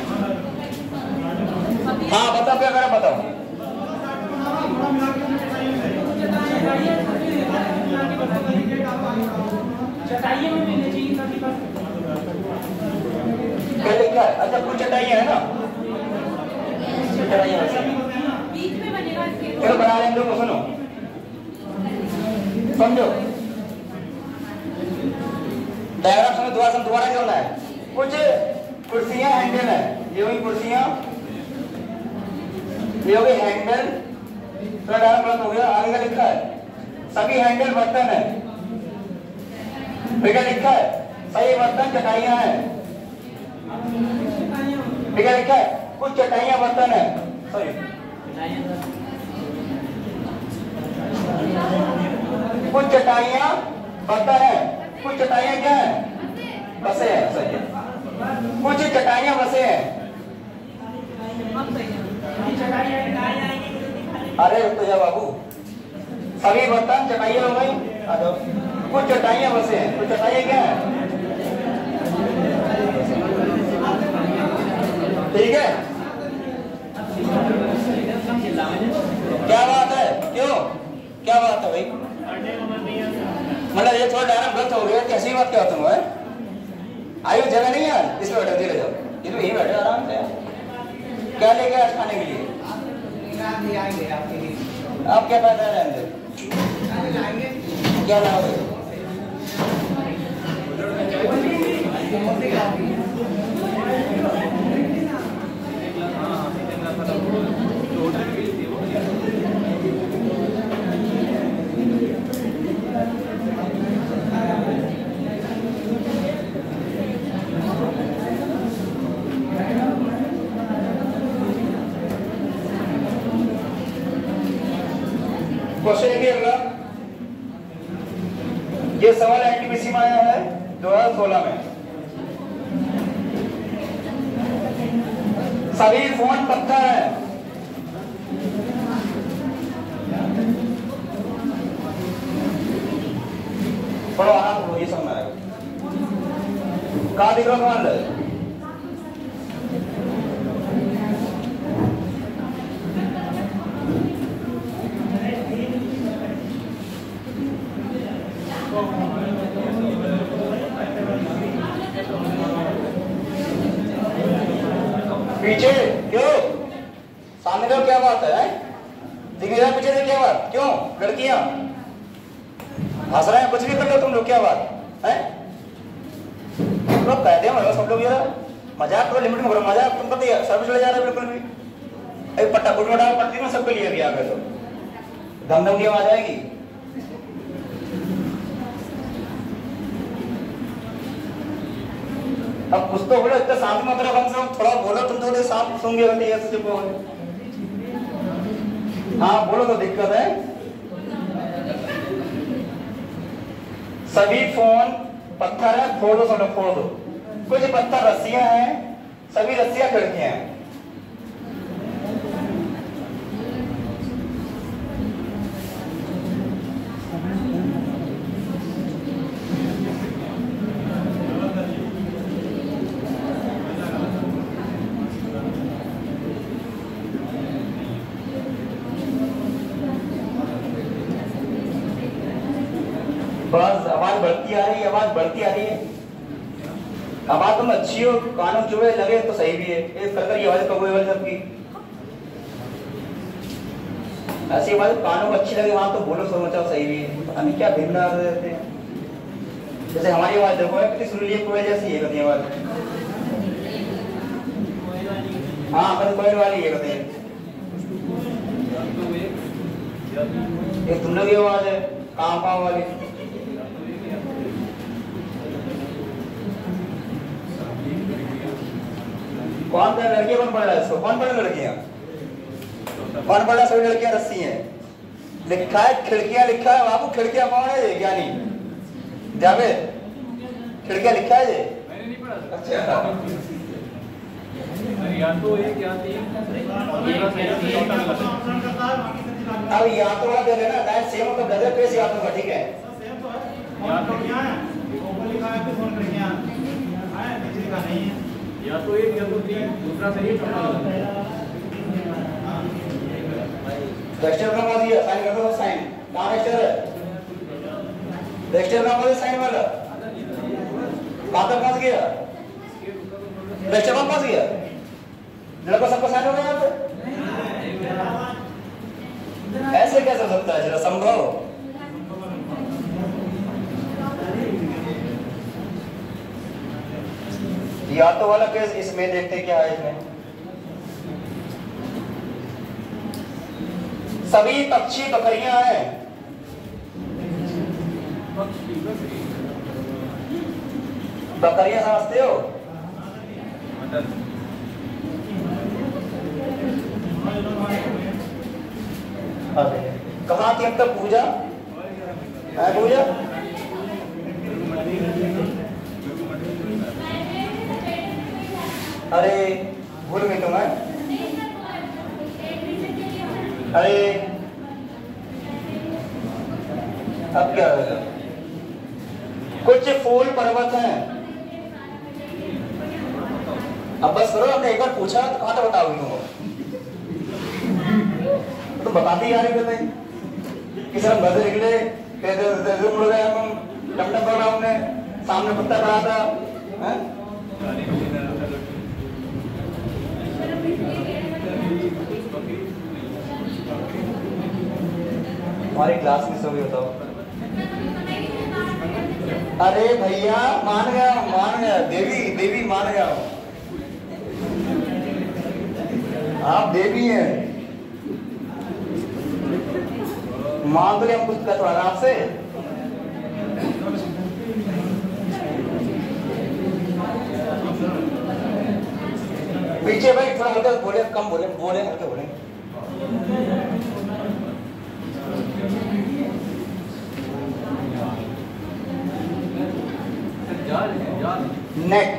हाँ बताओ क्या करा, बताओ। चटाइए में मिलने चाहिए सभी का। क्या लिखा है? अच्छा कुछ चटाइयाँ है ना, चटाइयाँ बीच में बनेगा इसके। चलो बना लें लोग, सुनो समझो डायग्राम समझ, दोबारा करना है। कुछ कुर्सियां हैंडल है, ये हुई कुर्सियां, ये हो गई हैंडल, तो डायग्राम गलत हो गया। आगे का लिखा है सभी हैंडल बर्तन है, फिर क्या लिखा है? सही बर्तन चटाइयां है, फिर क्या लिखा है? कुछ चटाइयां बर्तन है, सॉरी कुछ चटाइयां बर्तन है, कुछ चटाइयां क्या है? बसे हैं, सही है। कुछ चटाइयां बसे हैं, अरे रुक जा बाबू, सभी बर्तन चटाइयां हो गई, आ जाओ। कुछ चटाइयां बसे हैं, कुछ चटाइयां क्या है? ठीक है, क्या बात है? क्यों क्या बात है भाई? मतलब ये थोड़ा डायग्राम गलत हो गया, कैसी बात क्या तुम है? आयु जगह नहीं है, इसमें बैठो, धीरे जाओ, ये तो यही बैठे आराम से। क्या लेके आज खाने के लिए? आप क्या पैदा है अंदर? क्या लाओगे? क्वेश्चन देखिए अगला, ये सवाल एनटीपीसी में आया है 2016 में। सभी फोन पत्थर है, पढ़ो आराम करो, ये समझ में आएगा। कहाँ दिख रहा मान लो, पीछे क्यों? सामने का क्या बात है? दिख रहा पीछे से क्या बात? क्यों लड़कियां हंस रहे हैं? कुछ भी कर लो तुम लोग, क्या बात है? तुम लोग कहते हैं सब लोग यार मजाक करो, लिमिट में करो मजाक। तुम पता है सर्विस ले जा रहे हो बिल्कुल भी। एक पट्टा फुट उठा पड़ती है सबके लिए भी, आगे तो धमधम की आवाज आएगी। अब कुछ तो बोलो, इतना शांत मत रहो, कम से कम थोड़ा बोलो। तुम थोड़े शांत सुनगे होते हैं चुप हो। हाँ बोलो तो दिक्कत है। सभी फोन पत्थर है, फोड़ दो, सब फोड़ दो। कुछ पत्थर रस्सियां हैं, सभी रस्सियां खिड़कियां हैं। बस आवाज बढ़ती आ रही है, आवाज बढ़ती आ रही है। आवाज तुम अच्छी हो, कानों चुभे लगे तो सही भी है। एक कर की आवाज कबूल वाली सबकी ऐसी आवाज कानों को अच्छी लगे वहां तो बोलो, सो मचाओ, सही भी है। पता नहीं क्या भिन्न रहते हैं। जैसे हमारी आवाज देखो कितनी सुरीली कोयल जैसी है, कहती है आवाज। हाँ बस कोयल वाली है, कहते हैं। एक तुम लोग की आवाज है काम पाव वाली। कौन पढ़ लड़की कौन पढ़ रहा है इसको? कौन पढ़ लड़कियां? कौन पढ़ रहा? सभी लड़कियां रस्सी हैं। लिखा है खिड़कियां, लिखा है बाबू। खिड़कियां कौन है ये? ज्ञानी जावेद, खिड़कियां लिखा है ये? मैंने नहीं पढ़ा। अच्छा, या तो एक या तीन अब या तो वाला दे देना, लाइन सेम हो तो गधे पेश या तो, ठीक है? या तो एक या तो तीन, दूसरा सही चौथा रजिस्टर का मौजूद है, साइन कर दो। साइन कहाँ रजिस्टर है? रजिस्टर का मौजूद साइन वाला कहाँ तक पहुंच गया? रजिस्टर कहाँ पहुंच गया? लड़का सबका साइन हो गया यहाँ पे? ऐसे कैसे हो सकता है? जरा संभव। या तो वाला केस इसमें देखते क्या है। इसमें सभी पक्षी बकरियां हैं। बकरियां समझते हो? कहाँ थी अब तक पूजा? है पूजा? अरे भूल गई तो मैं। अरे अब क्या होगा? कुछ फूल पर्वत हैं। अब बस करो, हमने एक बार पूछा तो कहाँ तक बताओगी तुम? बताती आ रही थे किसी हम घर से निकले, मुड़ गए हम, टमटम पकड़ा हमने, सामने कुत्ता पड़ा था। हमारी क्लास में सभी बताओ। अरे भैया मान गया देवी, देवी मान गया। आप देवी हैं, मान तो हम कुछ कर आपसे। पीछे भाई थोड़ा हल्का बोले, कम बोले, बोले हल्के बोले। नेट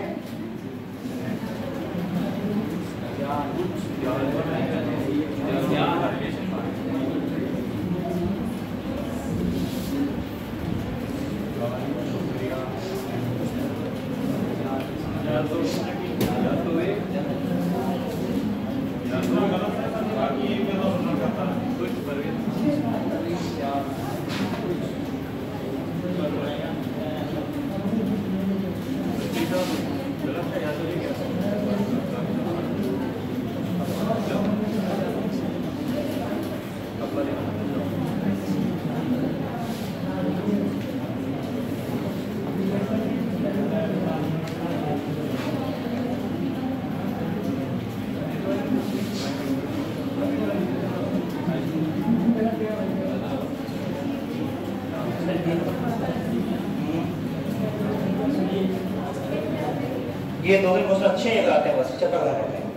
ये दो दिन क्वेश्चन अच्छे लगाते हैं, बस चक्कर लगाते हैं।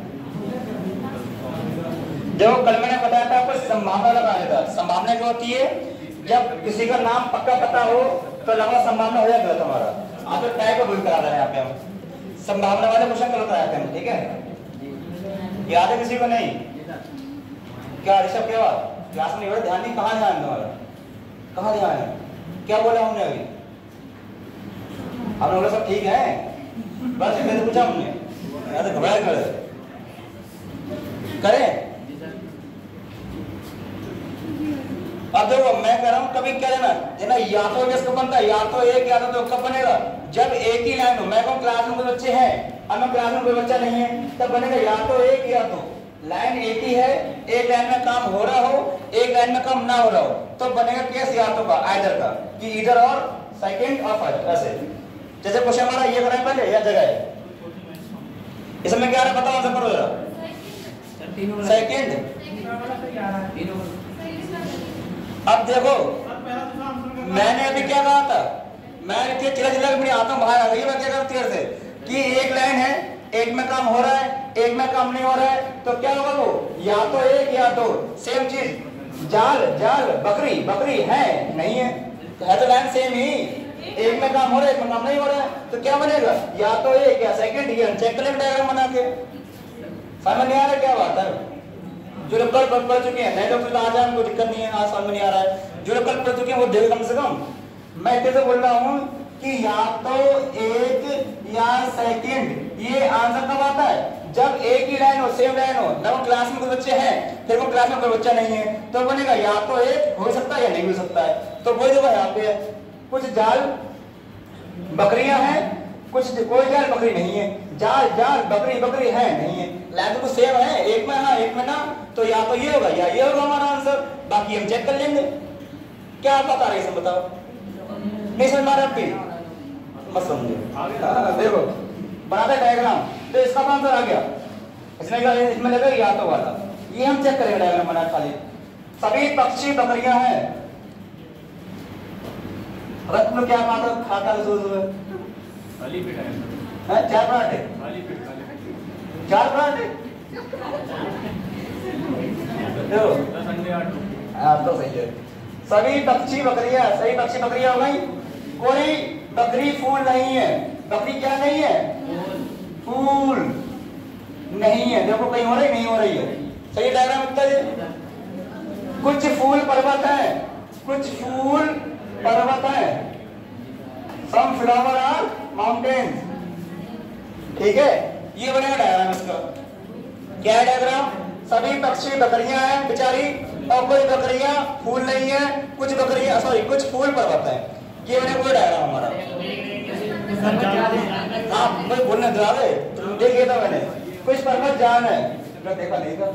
देखो कल मैंने बताया था आपको संभावना लगाने का। संभावना क्या होती है? जब किसी का नाम पक्का पता हो तो लगा संभावना हो जाए गलत हमारा। आप तो टाइप का भूल करा रहे हैं यहाँ पे हम। संभावना वाले क्वेश्चन गलत आते हैं, ठीक है? याद है किसी को? नहीं क्या ऋषभ क्या बात? क्लास में ध्यान नहीं, कहाँ ध्यान तुम्हारा? कहाँ ध्यान है? क्या बोला हमने अभी? हम लोग सब ठीक है? बस मैंने पूछा हमने, यार घबराए खड़े करें। अब देखो मैं कह रहा हूं कभी क्या लेना या तो किसका बनता है? या तो एक या तो दो। कब बनेगा? जब एक ही लाइन हो। मैं कहूँ क्लास में कोई बच्चे हैं, अब मैं क्लास में कोई बच्चा नहीं है, तब बनेगा या तो एक या दो। लाइन एक ही है, एक लाइन में काम हो रहा हो, एक लाइन में काम ना हो रहा हो, तो बनेगा केस या तो का, आइदर का, कि इधर और सेकंड और फर्स्ट। ऐसे जैसे क्वेश्चन हमारा ये बनाए पहले या जगह है, इसमें क्या आ रहा है बताओ, आंसर करो जरा। सेकंड। अब देखो मैंने अभी क्या कहा था? मैं चिल्ला चिल्ला के मेरी आत्मा बाहर आ गई। मैं क्या करती है कि एक लाइन है, एक में काम हो रहा है, एक में काम नहीं हो रहा है तो क्या होगा वो, या तो एक या दो। सेम चीज जाल जाल बकरी बकरी है नहीं है, है तो लाइन सेम ही, एक में काम हो रहा है एक में काम नहीं हो रहा है तो क्या बनेगा, या तो एक या सेकंड। ये चेक करें डायग्राम बना के, समझ नहीं आ रहा क्या बात है। जो लोग कल पढ़ चुके हैं, नहीं तो आज कोई दिक्कत नहीं है, आज समझ नहीं आ रहा है। जो लोग कल पढ़ चुके हैं वो देखो कम से कम। मैं कैसे बोल रहा हूँ कि या तो एक या सेकंड, ये आंसर कब आता है, जब एक ही लाइन हो, सेम लाइन हो। जब क्लास में कुछ बच्चे हैं, फिर वो क्लास में कोई बच्चा नहीं है, तो बनेगा या तो एक हो सकता है या नहीं हो सकता है। तो वही देखो यहाँ पे कुछ जाल बकरियां हैं, कुछ कोई जाल बकरी नहीं है, जाल जाल बकरी बकरी है नहीं है, लाइन तो सेम है, एक में हाँ एक में ना, तो या तो ये होगा या ये होगा हमारा आंसर। बाकी हम चेक कर लेंगे। क्या बता रहे हैं बताओ, नहीं समझ मारे आप भी मत समझो। देखो बनाते डायग्राम, तो इसका आंसर आ गया, इसमें लगा या तो वाला, ये हम चेक करेंगे डायग्राम बना खाली। सभी पक्षी बकरियां हैं। अगर तुम क्या खाता खाता है चार पराठे, चार पराठे तो सही है। सभी पक्षी बकरियां, सही पक्षी बकरियां हो गई। कोई बकरी फूल नहीं है, बकरी क्या नहीं है, फूल नहीं है। देखो कहीं हो रही नहीं हो रही है, सही डायग्राम उत्तर है। कुछ फूल पर्वत है, कुछ फूल पर्वत है। सम फ्लावर आर माउंटेन्स, ठीक है। ये बनेगा डायग्राम इसका। क्या है डायग्राम, सभी पक्षी बकरियां हैं बेचारी, और कोई बकरियां फूल नहीं है, कुछ बकरियां सॉरी कुछ फूल पर्वत है। ये बनेगा कोई डायग्राम हमारा। हाँ मैं बोलने दिला दे, देखिए था मैंने, कुछ पर्वत जान है, देखा देखा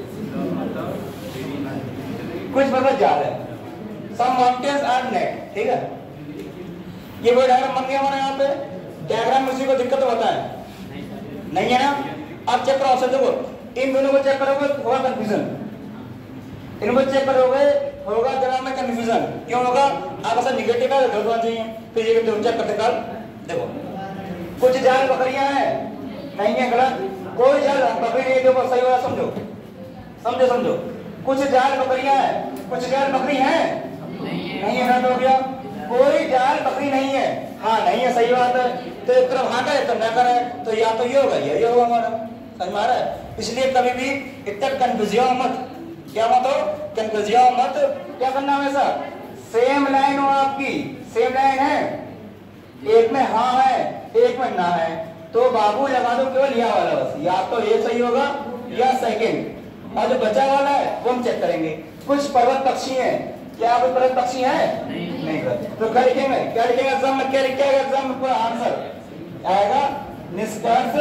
कुछ पर्वत जान है। सम माउंटेन्स आर नेट, ठीक है। ये वो डायग्राम बन गया हमारे यहाँ पे। डायग्राम में किसी को दिक्कत होता है नहीं है ना। अब चेक करो ऑप्शन, देखो इन दोनों को चेक करोगे होगा कंफ्यूजन, इनको चेक करोगे होगा डायग्राम में कंफ्यूजन। क्यों होगा, आप ऐसा निगेटिव है गलत होना चाहिए, फिर ये चेक करते कल। देखो कुछ जाल बकरियां हैं नहीं है, गलत। कोई जाल बकरी नहीं है, देखो सही होगा, समझो समझो समझो। कुछ जाल बकरियां हैं, कुछ जाल बकरी है नहीं है, गलत हो गया। कोई जाल बकरी नहीं है, हाँ नहीं है, सही बात है। तो एक तरफ हाँ करे तो ना करे, तो या तो ये होगा या ये होगा हमारा, समझ में आ रहा है। इसलिए कभी भी इतना कंफ्यूजिया मत, क्या मत हो, कंफ्यूजिया मत। क्या करना हमेशा, सेम लाइन हो आपकी, सेम लाइन है, एक में हाँ है एक में ना है, तो बाबू लगा दो केवल या वाला बस, या तो ये सही होगा या सेकंड। और जो बचा वाला है वो हम चेक करेंगे। कुछ पर्वत पक्षी हैं, क्या कोई पर्वत पक्षी है नहीं करते, तो क्या लिखेंगे, क्या लिखेंगे एग्जाम में, क्या लिखेगा एग्जाम में, पूरा आंसर आएगा निष्कर्ष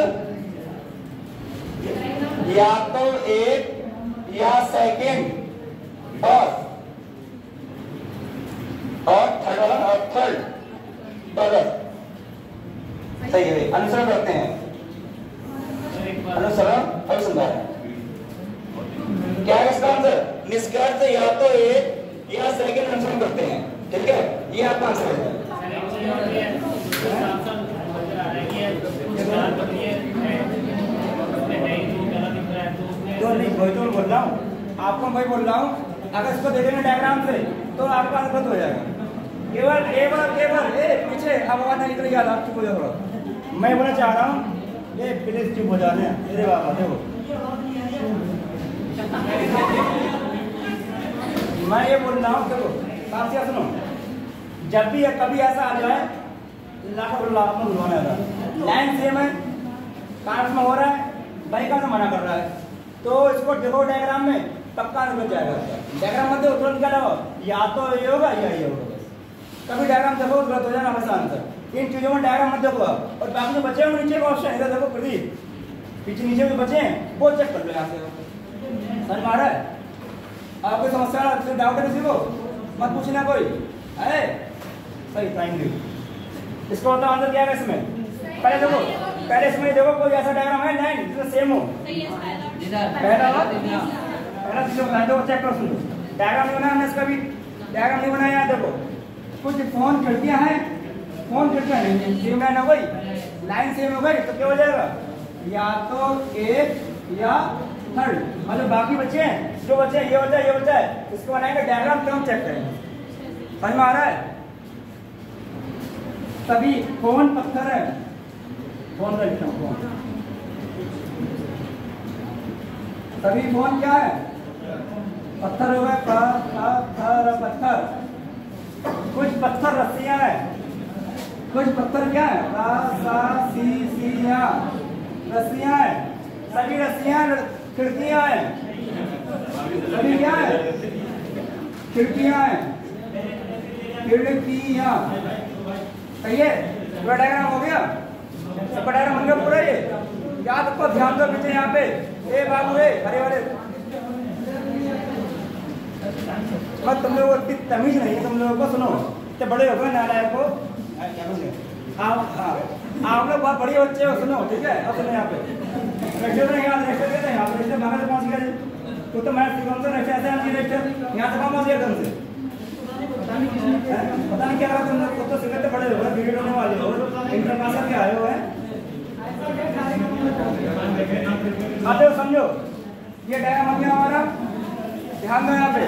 या तो एक या सेकंड और थर्ड बस सही है। अनुसरण करते हैं, अनुसरण अनुसंधान। क्या है इसका आंसर, निष्कर्ष या तो एक या सेकंड अनुसरण करते हैं, ठीक है। ये आपका आंसर है। तो नहीं वही तो बोल रहा हूँ आपको, वही बोल रहा हूँ। अगर इसको देखेंगे डायग्राम से तो आपका आंसर हो जाएगा। केवल केवल पीछे अब आवाज नहीं निकल गया, आप चुप हो जाओ। मैं बोलना चाह रहा हूँ ये प्लीज चुप हो जाने, मेरे बाबा देखो मैं ये बोल रहा हूँ, देखो बात से सुनो। जब भी कभी ऐसा आ जाए लाइन सेम है, कांच में हो रहा है, भाई का मना कर रहा है, तो इसको देखो डायग्राम में पक्का निकल जाएगा। डायग्राम मत देखो तुरंत क्या लगाओ, या तो ये होगा या ये होगा। कभी डायग्राम देखो गलत हो जाना हमेशा आंसर। इन चीजों में डायग्राम मत देखो। और बाकी जो बचे हैं नीचे का ऑप्शन इधर देखो, प्रदीप पीछे नीचे जो बचे हैं वो चेक कर लो यहाँ से। समझ में आ रहा है? आपको समस्या डाउट है किसी को मत पूछना कोई है। सही, थैंक यू। इसको मतलब आंसर क्या है इसमें, पहले देखो, पहले इसमें देखो कोई ऐसा डायग्राम है लाइन जिसमें सेम हो। पहला चीज बताया देखो, चेक करो, सुनो। डायग्राम नहीं बनाया हमने इसका भी, डायग्राम नहीं बनाया। देखो कुछ फोन खिड़कियां हैं, फोन खिड़कियां नहीं, सेम लाइन हो गई, लाइन सेम हो गई तो क्या हो जाएगा, या तो एक या थर्ड, मतलब बाकी बच्चे हैं, जो बच्चे हैं ये बच्चा ये बच्चा है, इसको बनाएंगे डायग्राम, क्यों चेक करेंगे। समझ में आ रहा है? सभी कौन पत्थर है, कौन का लिखता हूँ कौन, सभी कौन क्या है, पत्थर हो गए, पत्थर। कुछ पत्थर रस्सियां हैं, कुछ पत्थर क्या है, रस्सियां हैं, सभी रस्सियां खिड़कियां हैं, सभी क्या है, खिड़कियां हैं, खिड़कियां। सही है, पूरा डायग्राम हो गया, सबका डायग्राम बन गया पूरा। ये याद रखो, ध्यान दो पीछे यहाँ पे, ए बाबू ए हरे वाले, और तुम लोगों की तमीज नहीं है, तुम लोगों को सुनो, इतने बड़े हो गए नालायक को, आप लोग बहुत बड़े बच्चे हो, सुनो ठीक है। अब सुनो यहाँ पे रेक्टर यहाँ रेक्टर यहाँ पे रेक्टर भागा से पहुँच गया, तो मैं कौन सा रेक्टर ऐसे रेक्टर यहाँ से पहुँच गया तुमसे, पता नहीं क्या रहा तुम लोग, तो सिगरेट बड़े हो गए, वीडियो होने वाले हो, इंटरनेशनल के आए हो हैं, आते हो समझो। ये डायग्राम हो गया हमारा, ध्यान दो यहाँ पे।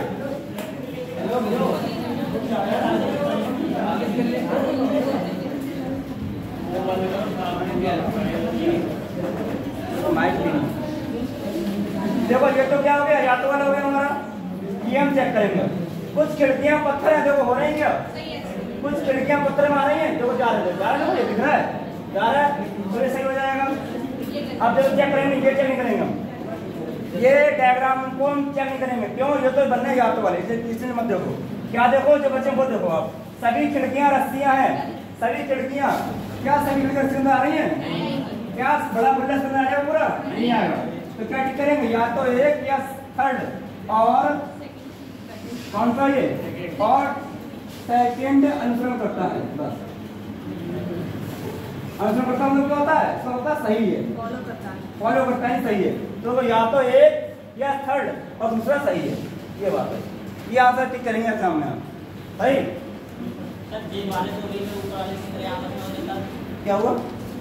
देखो ये तो क्या हो गया, या तो वाला हो गया हमारा, ये हम चेक करेंगे। कुछ खिड़कियां पत्थर है, देखो हो रही है क्या, कुछ खिड़कियां पत्थर में आ रही हैं, देखो जा रहे हैं, ये दिख रहा है, जा रहा है, तो ये सही हो जाएगा। अब देखो चेक करेंगे, ये चेक नहीं करेंगे, ये डायग्राम को हम चेक नहीं करेंगे, क्यों, ये तो बनने या तो वाले, इसे मत देखो, क्या देखो जो बच्चे को देखो आप, सभी खिड़कियां रस्सियां हैं, सभी खिड़कियां, क्या सभी खिड़कियां रस्सियां आ रही हैं, क्या बड़ा बड़ा समझ आ जाएगा पूरा, नहीं आएगा, तो क्या टिक करेंगे, या तो एक या थर्ड, और कौन सा ये, और सेकेंड अनुसरण करता है, बस अनुसरण करता मतलब क्या होता है, उसका होता सही है, फॉलो करता है, सही है, तो या तो एक या थर्ड और दूसरा सही है, ये बात है, ये आंसर टिक करेंगे एग्जाम में आप, सही। क्या हुआ,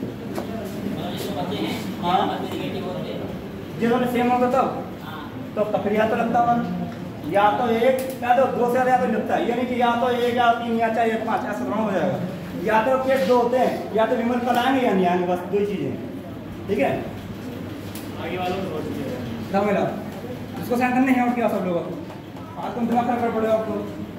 जिन्होंने सेम होगा तो फिर या तो लगता होगा, या तो एक या तो दो से ज्यादा तो लगता है, ये नहीं कि या तो एक या तीन या चार या पांच, ऐसा थोड़ा हो जाएगा, या तो केस दो होते हैं, या तो विमल कल आएंगे या नहीं आएंगे, बस दो ही चीजें, ठीक है। आगे वालों को मिला इसको सेंड करने हैं और क्या सब लोगों को, आज तुम दिमाग खराब कर पड़ेगा आपको,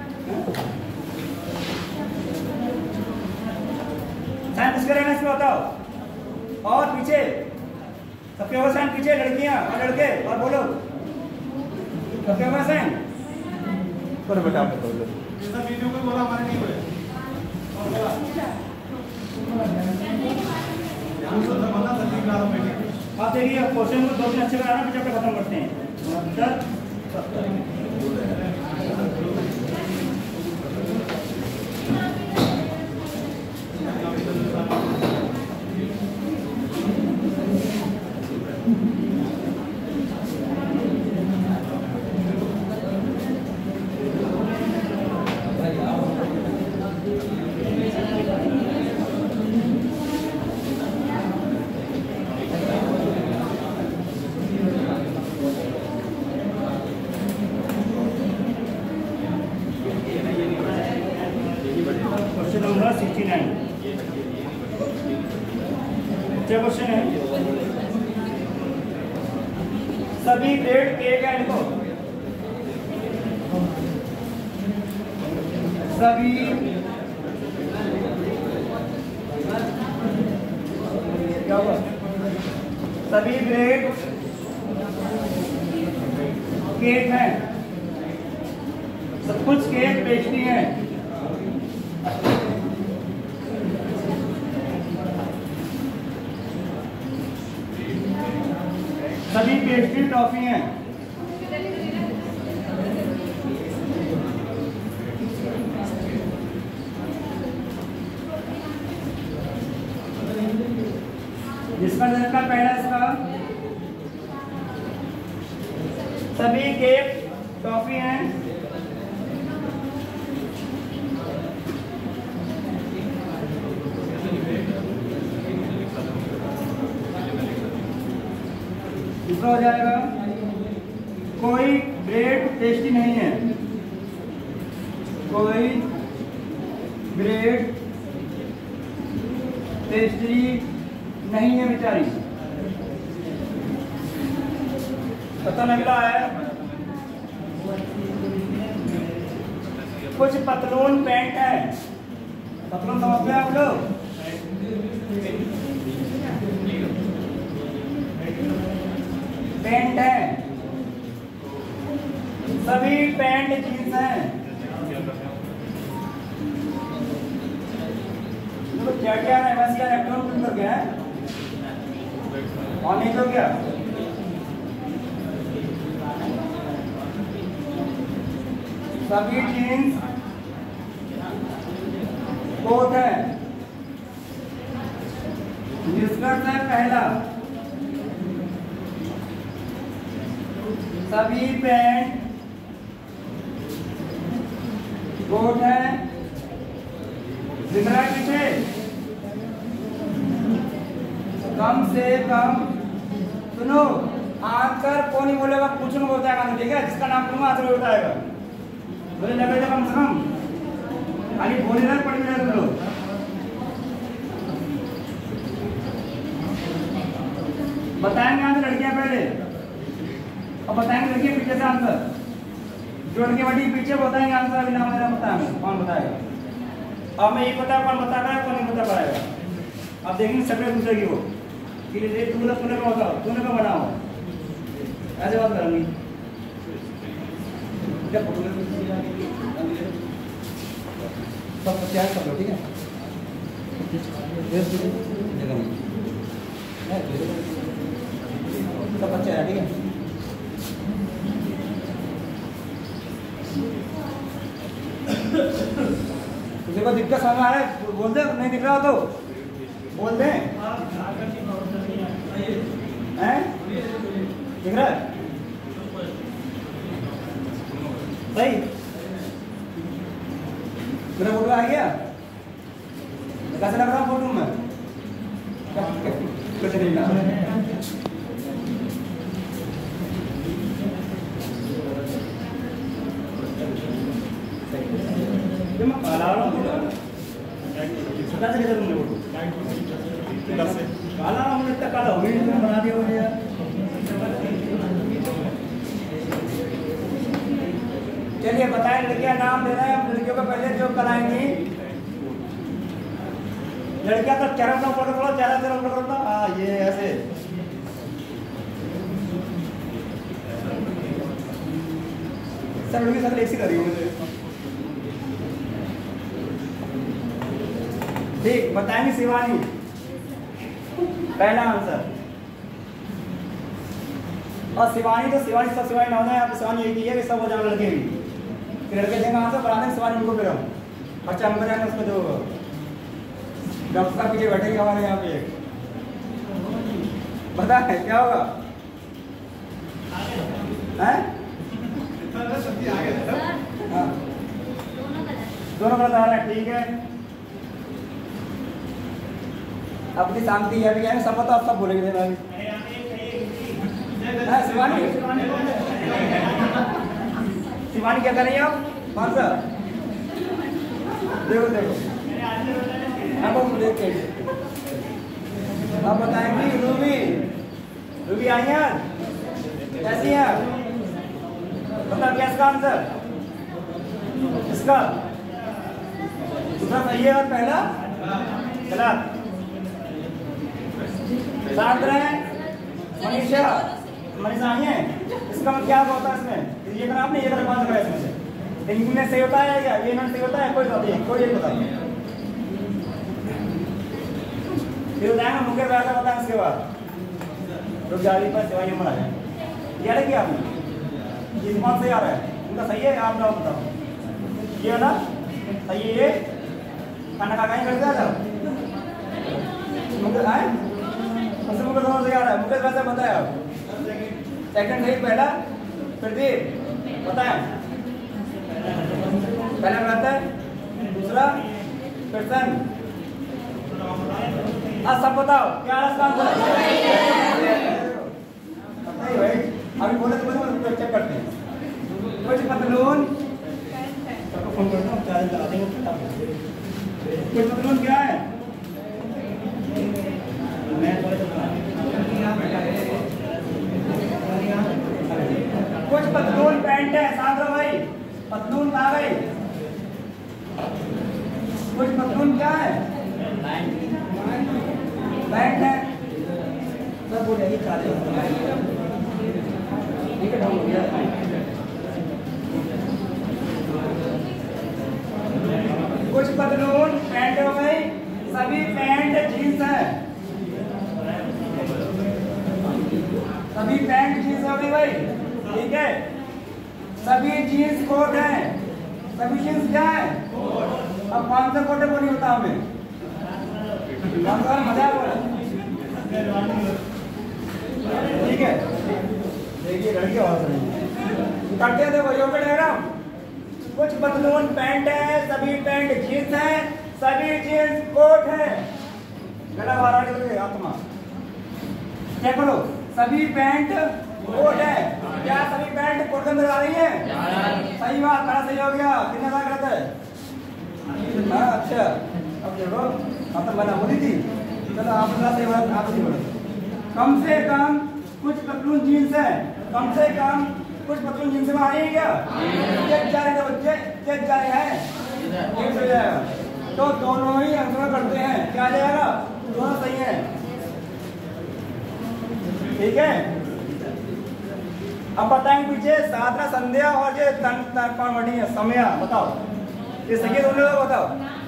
साइन किसके रहना इसमें बताओ, और पीछे सबके ऊपर साइन, पीछे लड़कियां और लड़के, और बोलो सबके ऊपर साइन करो बेटा, आप बताओ वीडियो को बोला हमारे नहीं हुए, आप देखिए क्वेश्चन को 2-3 अच्छे कराना, फिर चैप्टर खत्म करते हैं। क्वेश्चन है, सभी ग्रेड के क्या लिखो, सभी क्या हुआ, सभी ग्रेड केक हैं, सब कुछ केक बेचती हैं, सभी पेस्ट्री टॉफी हैं, जिसका जिसका पहला इसका, सभी केक टॉफी हैं, दूसरा हो जाएगा कोई ब्रेड टेस्टी नहीं है, कोई ब्रेड टेस्टी नहीं है बेचारी। पता निकला है कुछ पतलून पैंट है, पतलून समझते हैं आप लोग? पैंट है, सभी पैंट जीन्स हैं। देखो क्या क्या है, वैसे इलेक्ट्रॉन प्रिंट कर गया है और नहीं तो क्या सभी जीन्स कोट है, निष्कर्ष है पहला, सभी पैंट कोट है। दिख रहा है पीछे? कम से कम सुनो, आंसर कौन ही बोलेगा, पूछूंगा बताएगा, ठीक है? जिसका नाम कहूंगा आंसर बताएगा। मुझे लगेगा कम से कम खाली बोले ना पढ़ भी रहे लोग। बताएंगे आंसर लड़कियां पहले और बताएंगे लड़कियां पीछे से आंसर। जो लड़की बड़ी पीछे बताएंगे आंसर, अभी नाम मेरा बताएंगे कौन बताएगा। अब मैं ये पता कौन बता रहा है कौन नहीं बता पाएगा। अब देखेंगे सबसे पूछेगी वो कि तूने का बताओ, तूने का बनाओ, ऐसे बात करूंगी। सब तैयार कर लो, ठीक है? सब बच्चे हैं, ठीक है? तुझे को दिक्कत समझ आ रहा है? बोल दे, नहीं दिख रहा तो बोल दे। हैं? दिख रहा है? सही? मेरा फोटो आ गया? कैसे लग रहा फोटो में? कैसे नहीं लग रहा? ये मैं काला रहा हूँ, छोटा सा कैसे तुमने फोटो? काला रहा हूँ, इतना काला हो गया, तुमने बना दिया मुझे यार। चलिए बताएं, लड़कियां नाम दे रहे हैं। लड़कियों को पहले जो कराएंगी, लड़कियां तो चेहरा अपना ऊपर करो, चेहरा से ऊपर करो। हाँ ये ऐसे सब लड़की सब ऐसी करी मुझे। ठीक, बताएंगे शिवानी पहला आंसर। और शिवानी तो शिवानी सब शिवानी ना होना है, आप शिवानी एक ही है कि सब हो जाए लड़के भी। लड़के देंगे आंसर बना देंगे, शिवानी उनको फिर हम अच्छा हम करेंगे उसको। जो डॉक्टर साहब पीछे बैठेंगे हमारे यहाँ पे, पता है क्या होगा? हैं? हाँ दोनों गलत आ रहा है, ठीक है? अपनी शांति है भी, सब बताओ, सब बोलेंगे शिवानी। शिवानी क्या कर रही है आप? कौन सा? देखो देखो अब हम देख के अब बताएंगी। रूबी, रूबी आई है, कैसी है? बताओ क्या इसका आंसर? इसका दूसरा सही है और पहला गलत। शांत रहे। मनीषा, मनीषा आई है, इसका मतलब क्या होता है इसमें? ये करना आपने, ये करना कौन सा इसमें से? इनमें सही होता है या ये नॉन सही होता है? कोई बात नहीं, कोई एक बताइए। फिर बताएंगे मुकेश भाई का बताएं, उसके बाद रुक जाली पर सिवाई नंबर आ जाए। याद है क्या आपने? ये कौन से आ रहा है? उनका सही है, आप लोग बताओ। ये वाला सही है? ये खाना खा कर जाओ मुकेश आए, मुकेश दोनों से आ रहा है। मुकेश वैसे बताया आप सेकंड सही, पहला प्रदीप बताएं। पहला गलत है, दूसरा कृष्ण। अब सब बताओ क्या आंसर? नहीं भाई, अभी बोले तो बोले चेक करते हैं। कुछ पतलून सबको फोन करता हूँ, चार्ज लगा देंगे फटाफट। कुछ पतलून क्या है? कुछ पतलून पैंट है, साथ रहो भाई। पतलून कहाँ गई? कुछ पतलून क्या है? पैंट है। सब बोलेगी चार्ज ठीक है, डाउन हो गया। कुछ पतलून पैंट हो गई, सभी पैंट जीन्स है। सभी पैंट जीन्स हो गई भाई, ठीक है। सभी जीन्स कोट है। सभी जीन्स क्या है? अब 500 कोटे को नहीं होता हमें, मजाक बोला, ठीक है। देखिए लड़की आवाज करते देखो योगा डायग्राम। कुछ पतलून पैंट है, सभी पैंट जीन्स है, सभी जीन्स कोट है। गला बाहर निकल गया आत्मा, क्या करो? सभी पैंट कोट है। क्या सभी पैंट कोट के अंदर आ रही है? सही बात, बड़ा सही हो गया। कितने बार करता है? हाँ अच्छा, अब देखो मतलब बना बोली थी। चलो आप सही बात, आप नहीं बोलो। कम से कम कुछ पतलून जीन्स है, कम से कम कुछ पतलून जीन्स में आ रही है क्या? चेक जा रहे बच्चे, चेक जा रहे हैं, चेक हो जाएगा। तो दोनों ही आंसर करते हैं, क्या आ जाएगा? दोनों सही है, ठीक है। अब बताएंगे पीछे साधना, संध्या और ये कौन है? समय, बताओ ये सही है दोनों लोग, बताओ।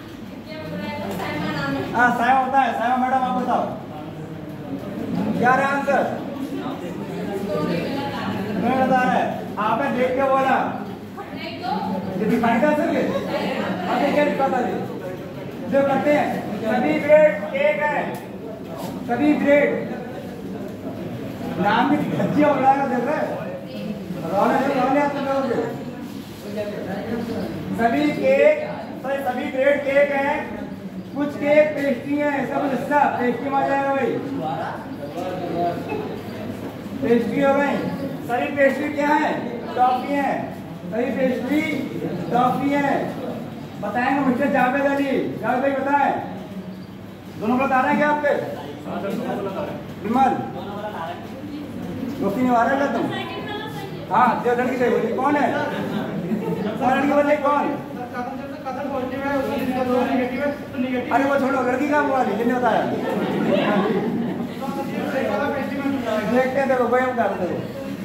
हाँ साया होता है, साया मैडम आप बताओ क्या रहा आंसर? मैं बता रहा है, आपने देख के बोला ये दिखाई का सर, आगे क्या दिखाता है? जो करते हैं सभी ग्रेड केक है, सभी ग्रेड नाम भी अच्छी हो रहा है, देख रहे सभी केक, सभी ग्रेड केक है। कुछ केक पेस्ट्री है, सब हिस्सा पेस्ट्री में आ जाएगा भाई, पेस्ट्री हो गई। सभी पेस्ट्री क्या है? टॉफी है। सभी पेस्ट्री टॉफी है। बताएंगे मिस्टर जावेद अली, जावेद भाई बताएं, दोनों बता रहे हैं क्या आपके? विमल दोस्ती नहीं आ रहा है तुम? हाँ जो लड़की सही बोली, कौन है? लड़की बोले कौन? अरे वो छोड़ो, लड़की का बोला नहीं, जिन्हें बताया देखते हैं, देखो भाई हम बता रहे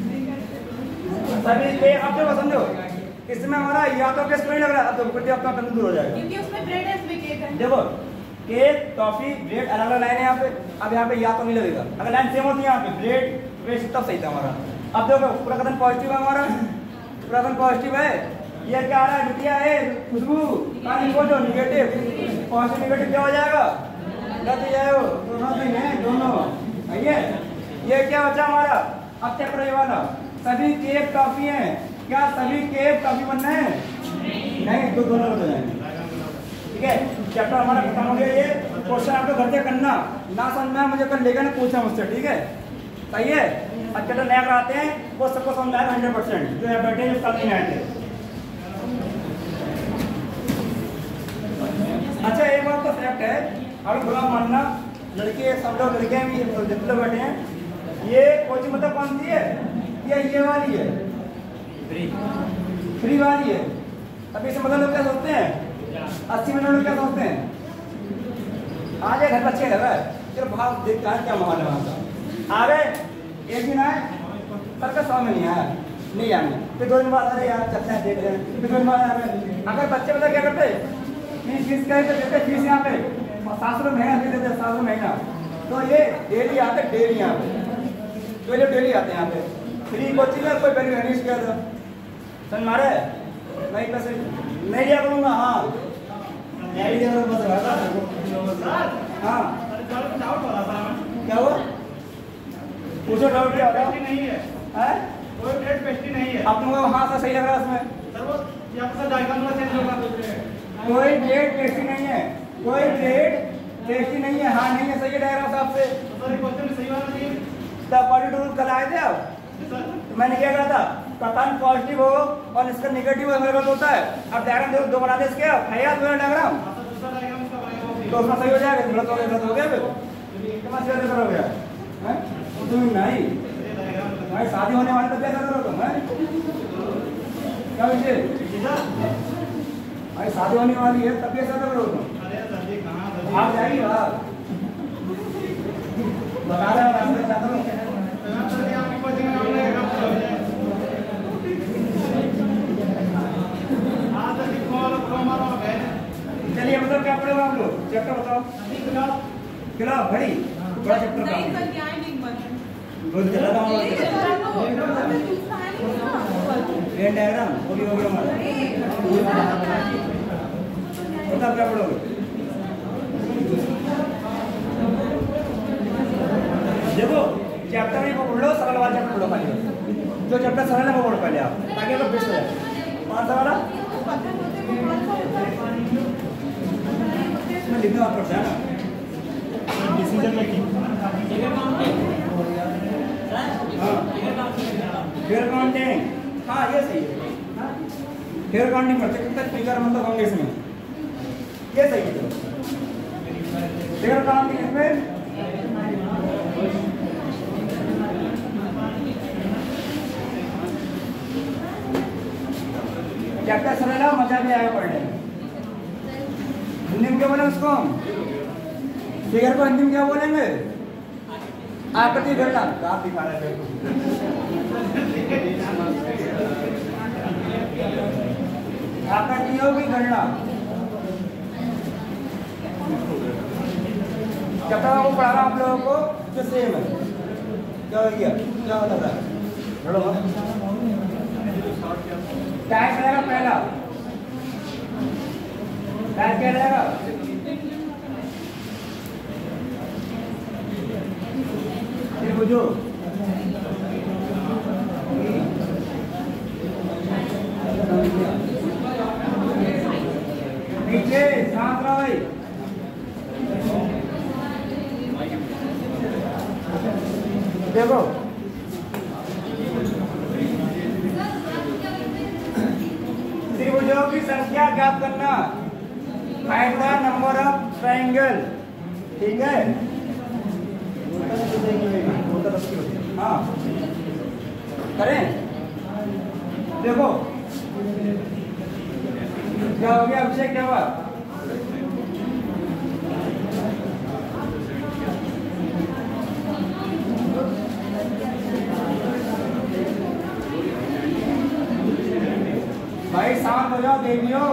सभी के। अब देखो समझो, इसमें हमारा या तो केस नहीं लग रहा, अब तो कुछ अपना कंफ्यूज दूर हो जाएगा, क्योंकि उसमें ब्रेड है, इसमें केक है। देखो केक, टॉफी, ब्रेड अलग अलग लाइन है यहाँ पे। अब यहाँ पे या तो नहीं लगेगा, अगर लाइन सेम होती है यहाँ पे ब्रेड ब्रेड तब सही था हमारा। अब देखो पूरा कथन पॉजिटिव है हमारा, पूरा कथन पॉजिटिव है। ये क्या आ रहा है? मिट्टिया है, खुशबू का जो निगेटिव, पॉजिटिव निगेटिव क्या हो जाएगा? लग जाएगा, दोनों सही है, दोनों सही है। ये क्या बचा हमारा? अब चेक करो ये वाला, सभी केक टॉफी है। क्या सभी केक टॉफी बनना है? नहीं, तो दोनों हो जाएंगे, ठीक है। चैप्टर हमारा खत्म हो गया। ये क्वेश्चन आपको घर से करना, ना समझ में मुझे कल लेकर पूछना मुझसे, ठीक है, सही है। अब चलो नया कराते हैं, वो सबको समझ आएगा 100%, जो यहाँ बैठे जो कल नहीं आए थे। अच्छा एक बात तो फैक्ट है, अभी बुरा मानना, लड़के सब लोग लड़के भी जितने बैठे हैं, ये कोचिंग मतलब कौन सी है? ये वाली है, फ्री वाली है। अभी इसे मतलब लोग क्या सोचते हैं? 80 मिनट लोग क्या सोचते हैं? आ जाए घर अच्छे लग रहा है, चलो भाव देखता है क्या माहौल है वहाँ का। आ गए एक दिन आए, सर का 100 में नहीं आया, नहीं आने, फिर 2 दिन बाद अरे यार चलते हैं देख रहे हैं, फिर 2 दिन बाद आ गए। अगर बच्चे बता क्या करते? फीस कहे तो देते फीस यहाँ पे 700 महीना दे देते, 700 महीना। तो ये डेली आते, डेली यहाँ पे, तो ये डेली आते हैं यहाँ पे। फ्री कोचिंग है, कोई बेनिफिट किया था समझ मारे? नहीं पैसे नहीं दिया करूँगा, हाँ नहीं दिया करूँगा। हाँ क्या हुआ? पूछो डाउट क्या होगा? नहीं है, कोई ब्रेड पेस्ट्री नहीं है। आप लोगों को हाँ सही लग रहा है उसमें? सर वो यहाँ पर डायग्राम में चेंज होगा। कोई ब्रेड पेस्ट्री नहीं है, कोई ब्रेड पेस्ट्री नहीं है, हाँ नहीं है, सही है डायग्राम साहब से। सर क्वेश्चन सही वाला नहीं है। तब बॉडी टूल कल आए थे आप? तो मैंने क्या कहा था, कथन पॉजिटिव हो और इसका नेगेटिव अवेलेबल होता है। अब डायग्राम देखो, दो बना दे इसके, है यार दो डायग्राम, तो अपना सही हो जाएगा। गलत हो गया फिर समस्या हो गया है। तुम नहीं भाई, शादी होने वाले तब कैसा करो तुम, है क्या विषय भाई, शादी होने वाली है तब कैसा करो तुम, आप जाइए आप बता रहे चलिए, मतलब क्या पढ़ेगा आप लोग, चैप्टर बताओ। खिलाओ भाई, बड़ा चैप्टर का नहीं सर, क्या है नहीं बन बोल चला था ये चला तो दूसरा है नहीं ना वेन डायग्राम वो भी हो गया हमारा। बताओ क्या पढ़ोगे, देखो चैप्टर में पढ़ लो, सरल वाला चैप्टर पढ़ो पहले, जो चैप्टर सरल है वो पढ़ो पहले आप, ताकि आपको बेस्ट हो जाए। कौन सा वाला इसमें लिखना पड़ता है ना, डिसीजन मेकिंग। फिगर काउंटिंग, हाँ ये सही है, फिगर काउंटिंग पढ़ते कितना फिगर मतलब होंगे इसमें, ये सही है। फिगर काउंटिंग इसमें चैप्टर सरल है, मजा भी आएगा पढ़ने में। हिंदी में क्या बोले उसको हम, फिगर को हिंदी में क्या बोलेंगे, आकृति गणना। आप दिखा रहे थे आकृतियों की गणना। चैप्टर को पढ़ा रहा आप लोगों को, जो सेम है। क्या हो गया, क्या होता था, टाइप रहेगा पहला, टाइप क्या रहेगा, बुझो नीचे शांत रहो भाई, देखो त्रिभुजों की संख्या ज्ञात करना, find the number of triangle, ठीक है। हाँ करें, देखो क्या हो गया, अभिषेक क्या हुआ, भाई शांत हो जाओ देवियों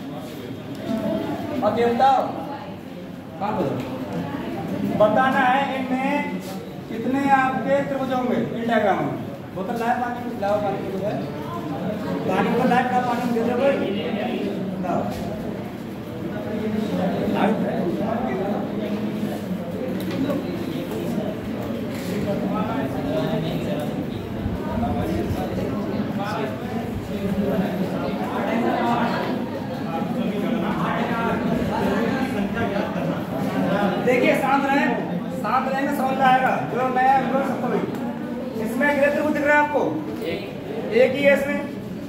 और देवताओ, शांत हो जाओ। बताना है इनमें कितने आपके त्रिभुज होंगे इन डायग्राम में। बोतल लाए पानी कुछ लाओ, पानी कुछ है, पानी को लाए का पानी दे दो लाओ। देखिए शांत रहेंगे, समझ आएगा। जो नया सबको इसमें ग्रे त्रिभुज दिख रहा है आपको, एक ही है इसमें,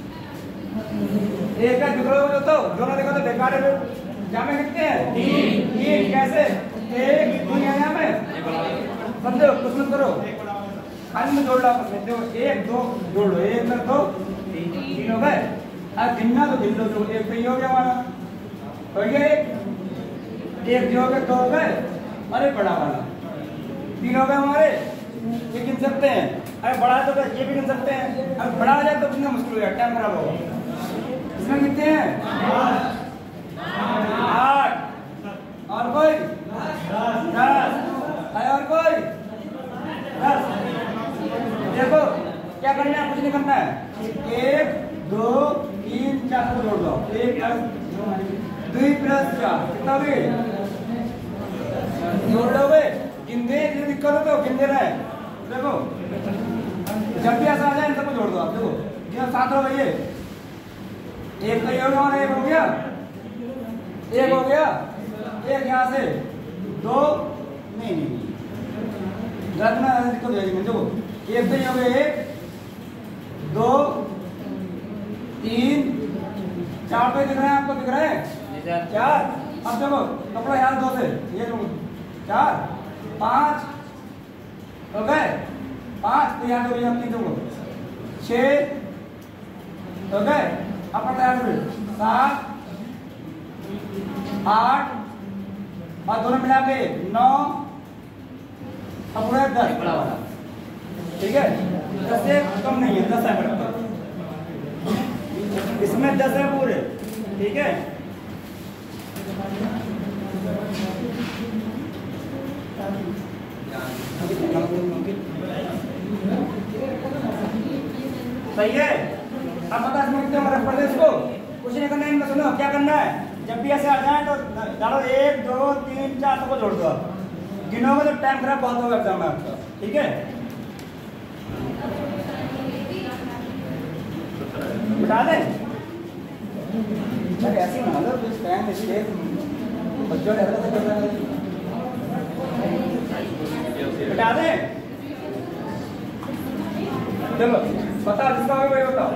एक का दिख रहा हो तो दोनों देखो तो बेकार है। क्या में लिखते हैं तीन, कैसे एक दुनिया में समझो, कुछ मत करो, खाली में जोड़ लो आपस में, जो एक दो जोड़ लो, एक में दो तीन हो गए। अब गिनना तो गिन लो, जो एक तो ये हो गया हमारा, हो गया एक जो हो गए, दो हो गए, अरे बड़ा वाला तीन हो गए हमारे, ये गिन सकते हैं। अरे बड़ा तो ये भी गिन सकते हैं, अब बड़ा आ जाए तो कितना मुश्किल हो जाए, टाइम खराब होगा। इसमें कितने हैं 8, और कोई 10, और कोई 10। देखो क्या करना है, कुछ नहीं करना है, 1 2 3 4 को जोड़ दो, 1 2 + 4 कितना भी जोड़ लोगे, गिनते दिक्कत हो तो गिनते रहे। देखो जब भी ऐसा आ जाए इन सबको जोड़ दो आप, देखो ये 7 हो गई, एक तो ये हो गया और एक हो गया, एक हो गया, एक यहाँ से 2 नहीं गलत में दिक्कत हो जाएगी। देखो एक तो ये हो गया, 2 3 4 पे दिख रहे हैं आपको, दिख रहे हैं? 4। अब देखो कपड़ा यहाँ 2 से ये 4 5 हो गए 5 तो यहाँ 2 यहाँ 3 देखो 6 हो गए। अब पता है 7 8 और दोनों मिला के 9 अब पूरा 10 बड़ा वाला, ठीक है? 10 से कम नहीं है, 10 है मेरे पास, इसमें 10 है पूरे, ठीक है? सही है। अब बता इसमें कितने फर्क पड़ते इसको, कुछ नहीं करना है इनका। सुनो क्या करना है, जब भी ऐसे आ जाए तो डालो 1 2 3 4 सबको जोड़ दो। आप गिनोगे तो टाइम खराब बहुत होगा एग्जाम में आपका, ठीक है? बता दें ऐसे मतलब टाइम स्टेज बच्चों ने बता दें। चलो बता जिसका होगा वही बताओ।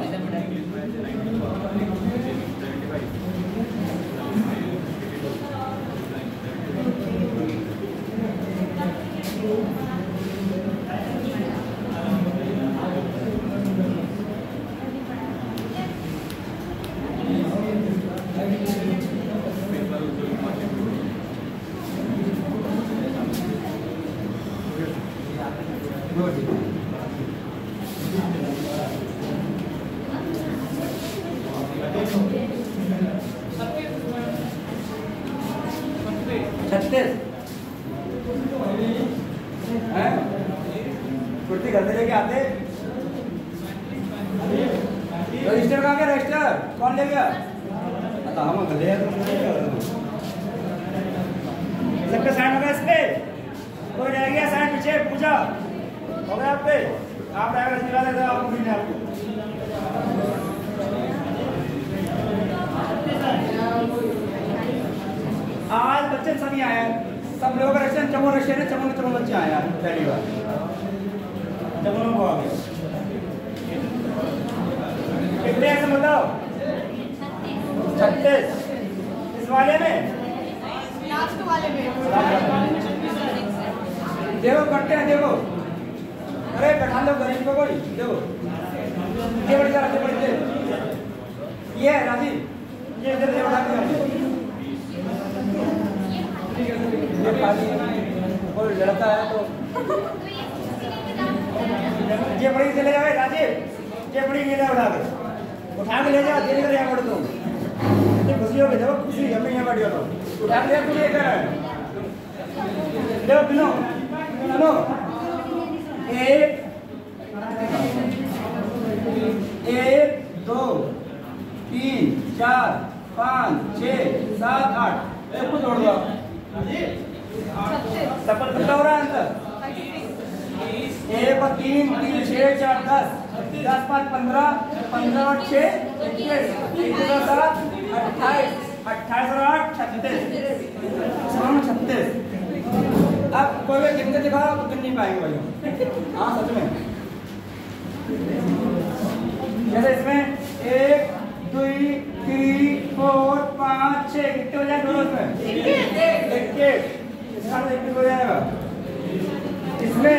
कुर्ती घर से लेके आते रजिस्टर कहाँ गया? रजिस्टर कौन ले गया? हम गले सबके साइन हो गया इस पे, कोई रह गया साइन पीछे? पूजा हो गया आप पे? आप ड्राइवर निकाल देते आपको मिलने आपको। आज बच्चे सभी आए हैं, सब लोगों का रजिस्ट्रेशन चमो रजिस्ट्रेशन है, चमो बच्चे आए हैं पहली बार, चमो को आ गए कितने ऐसे बताओ? 36 इस वाले में, लास्ट वाले में देखो करते हैं देखो। अरे बैठा लो गरीब को कोई, देखो ये बढ़ जा ये है राजीव, ये इधर ले उठा के ये खाली कोई लड़का है तो ये बड़ी चले जाओ राजीव, ये बड़ी ये ले उठा के ले जाओ, धीरे धीरे यहाँ बढ़ दो, खुशी हो गई देखो, खुशी हमें यहाँ बैठी हो उठा के ले ये कर देखो बिनो सुनो 1 2 3 4 5 6 7 8 एक को जोड़ दो सफल कितना हो रहा है आंसर? 1 और 3 3 6 4 10 10 5 15 15 और 6 21 21 और 7 28 28 और 8 36 36। अब कोई भी गिनते दिखाओ तो गिन नहीं पाएंगे भाई। हाँ सच में जैसे इसमें 1 2 3 4 5 6 कितने हो जाए दोनों में? 21 इसका 21 हो जाएगा। इसमें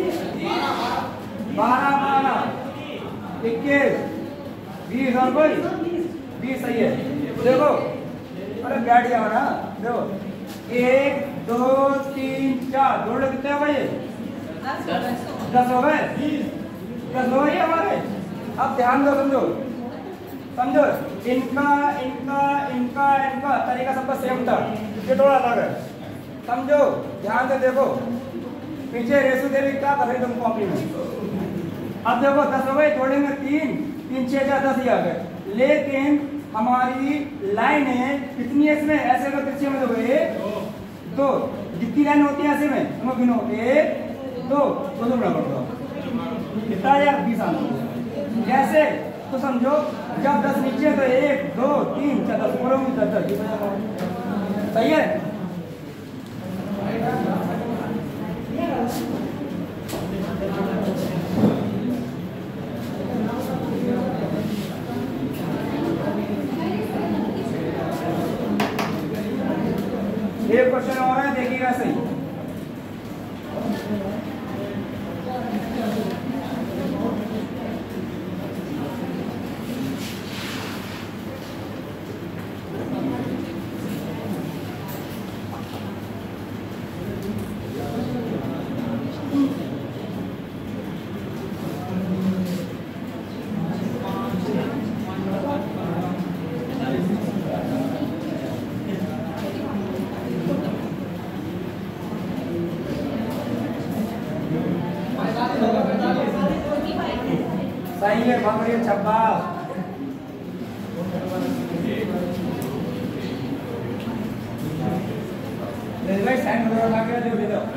12 21 20 और कोई 20 सही है। देखो अरे बैठ जाओ ना, देखो 1 2 3 4 जोड़े कितने हो गए? 10 हो गए, 10 हो गए हमारे। अब ध्यान दो, समझो समझो इनका इनका इनका इनका तरीका सबका सेम था, ये थोड़ा अलग है, समझो ध्यान से देखो। पीछे रेसू देवी क्या कर रही तुम कॉपी में? अब देखो 10 हो गए, जोड़ेंगे 3 3 6 4 10 ही आ गए, लेकिन हमारी लाइन है कितनी है इसमें? ऐसे में तिरछे में देखो 1 2 जितनी लाइन होती है ऐसे में तुम गिनो 1 2 दोनों बराबर दो कितना आया? 20 आंसर। कैसे तो समझो जब 10 नीचे तो 1 2 3 4 10 ऊपर होंगे 10 सही है। एक क्वेश्चन और है, देखिएगा सही। सही है, बहुत बढ़िया छप्पा। भाई साइन वगैरह लगा के दे दो,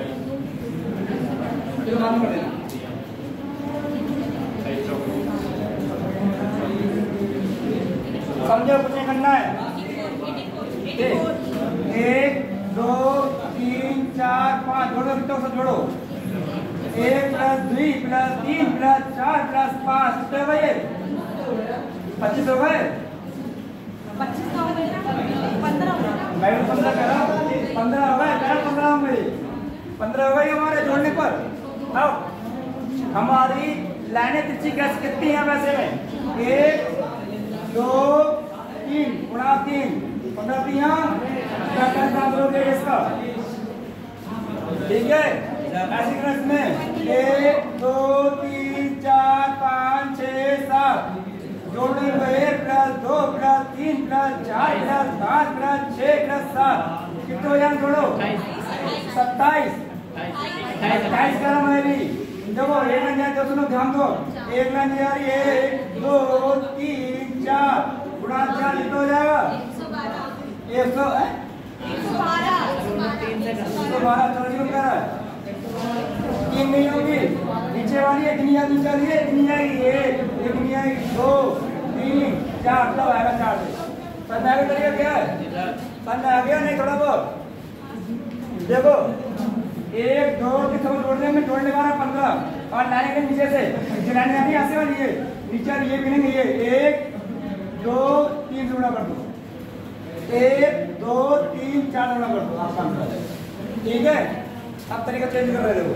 चलो मालूम कर देना। समझो, कुछ नहीं करना है। 1 2 3 4 5 जोड़ो, कितने से जोड़ो? 1 + 2 + 3 + 4 + 5 कितने हो गए? 25 हो गए। 25 का हो गया, 15 हो गया। मैं 15 कह रहा हूँ, 15 हो गए, 15 होंगे, 15 हो गई हमारे जोड़ने पर। अब हमारी लाइनें तिरछी कैसे कितनी है वैसे में? 1 2 3 गुणा 3 15 3 क्या नाम लोगे इसका? ठीक है, ऐसी क्रम में 1 2 3 4 5 6 7 जोड़ने को 1 + 2 + 3 + 4 + 5 + 6 + 7 कितने हो जाए? जोड़ो 27 27 करा मैं भी। देखो एक लाइन जाए, दोस्तों लोग ध्यान दो, एक लाइन जा रही है 1 2 3 4 गुणा 4 कितना हो जाएगा? 112 चलो क्यों कह रहा है? 3 नहीं होगी, नीचे वाली एक नहीं आनी चाहिए, एक नहीं आएगी, एक नहीं आएगी, 2 3 4 तब आएगा 4 से। समझ आएगा तरीका क्या है? समझ आ गया नहीं? थोड़ा बहुत देखो, 1 2 के सब जोड़ने में जोड़ने वाला 15 और लाने के नीचे से लाने आनी ऐसे वाली है, नीचे ये भी नहीं, ये 1 2 3 जोड़ा कर दो, 1 2 3 4 जोड़ा कर दो, आप काम कर। ठीक है, अब तरीका चेंज कर रहे हो।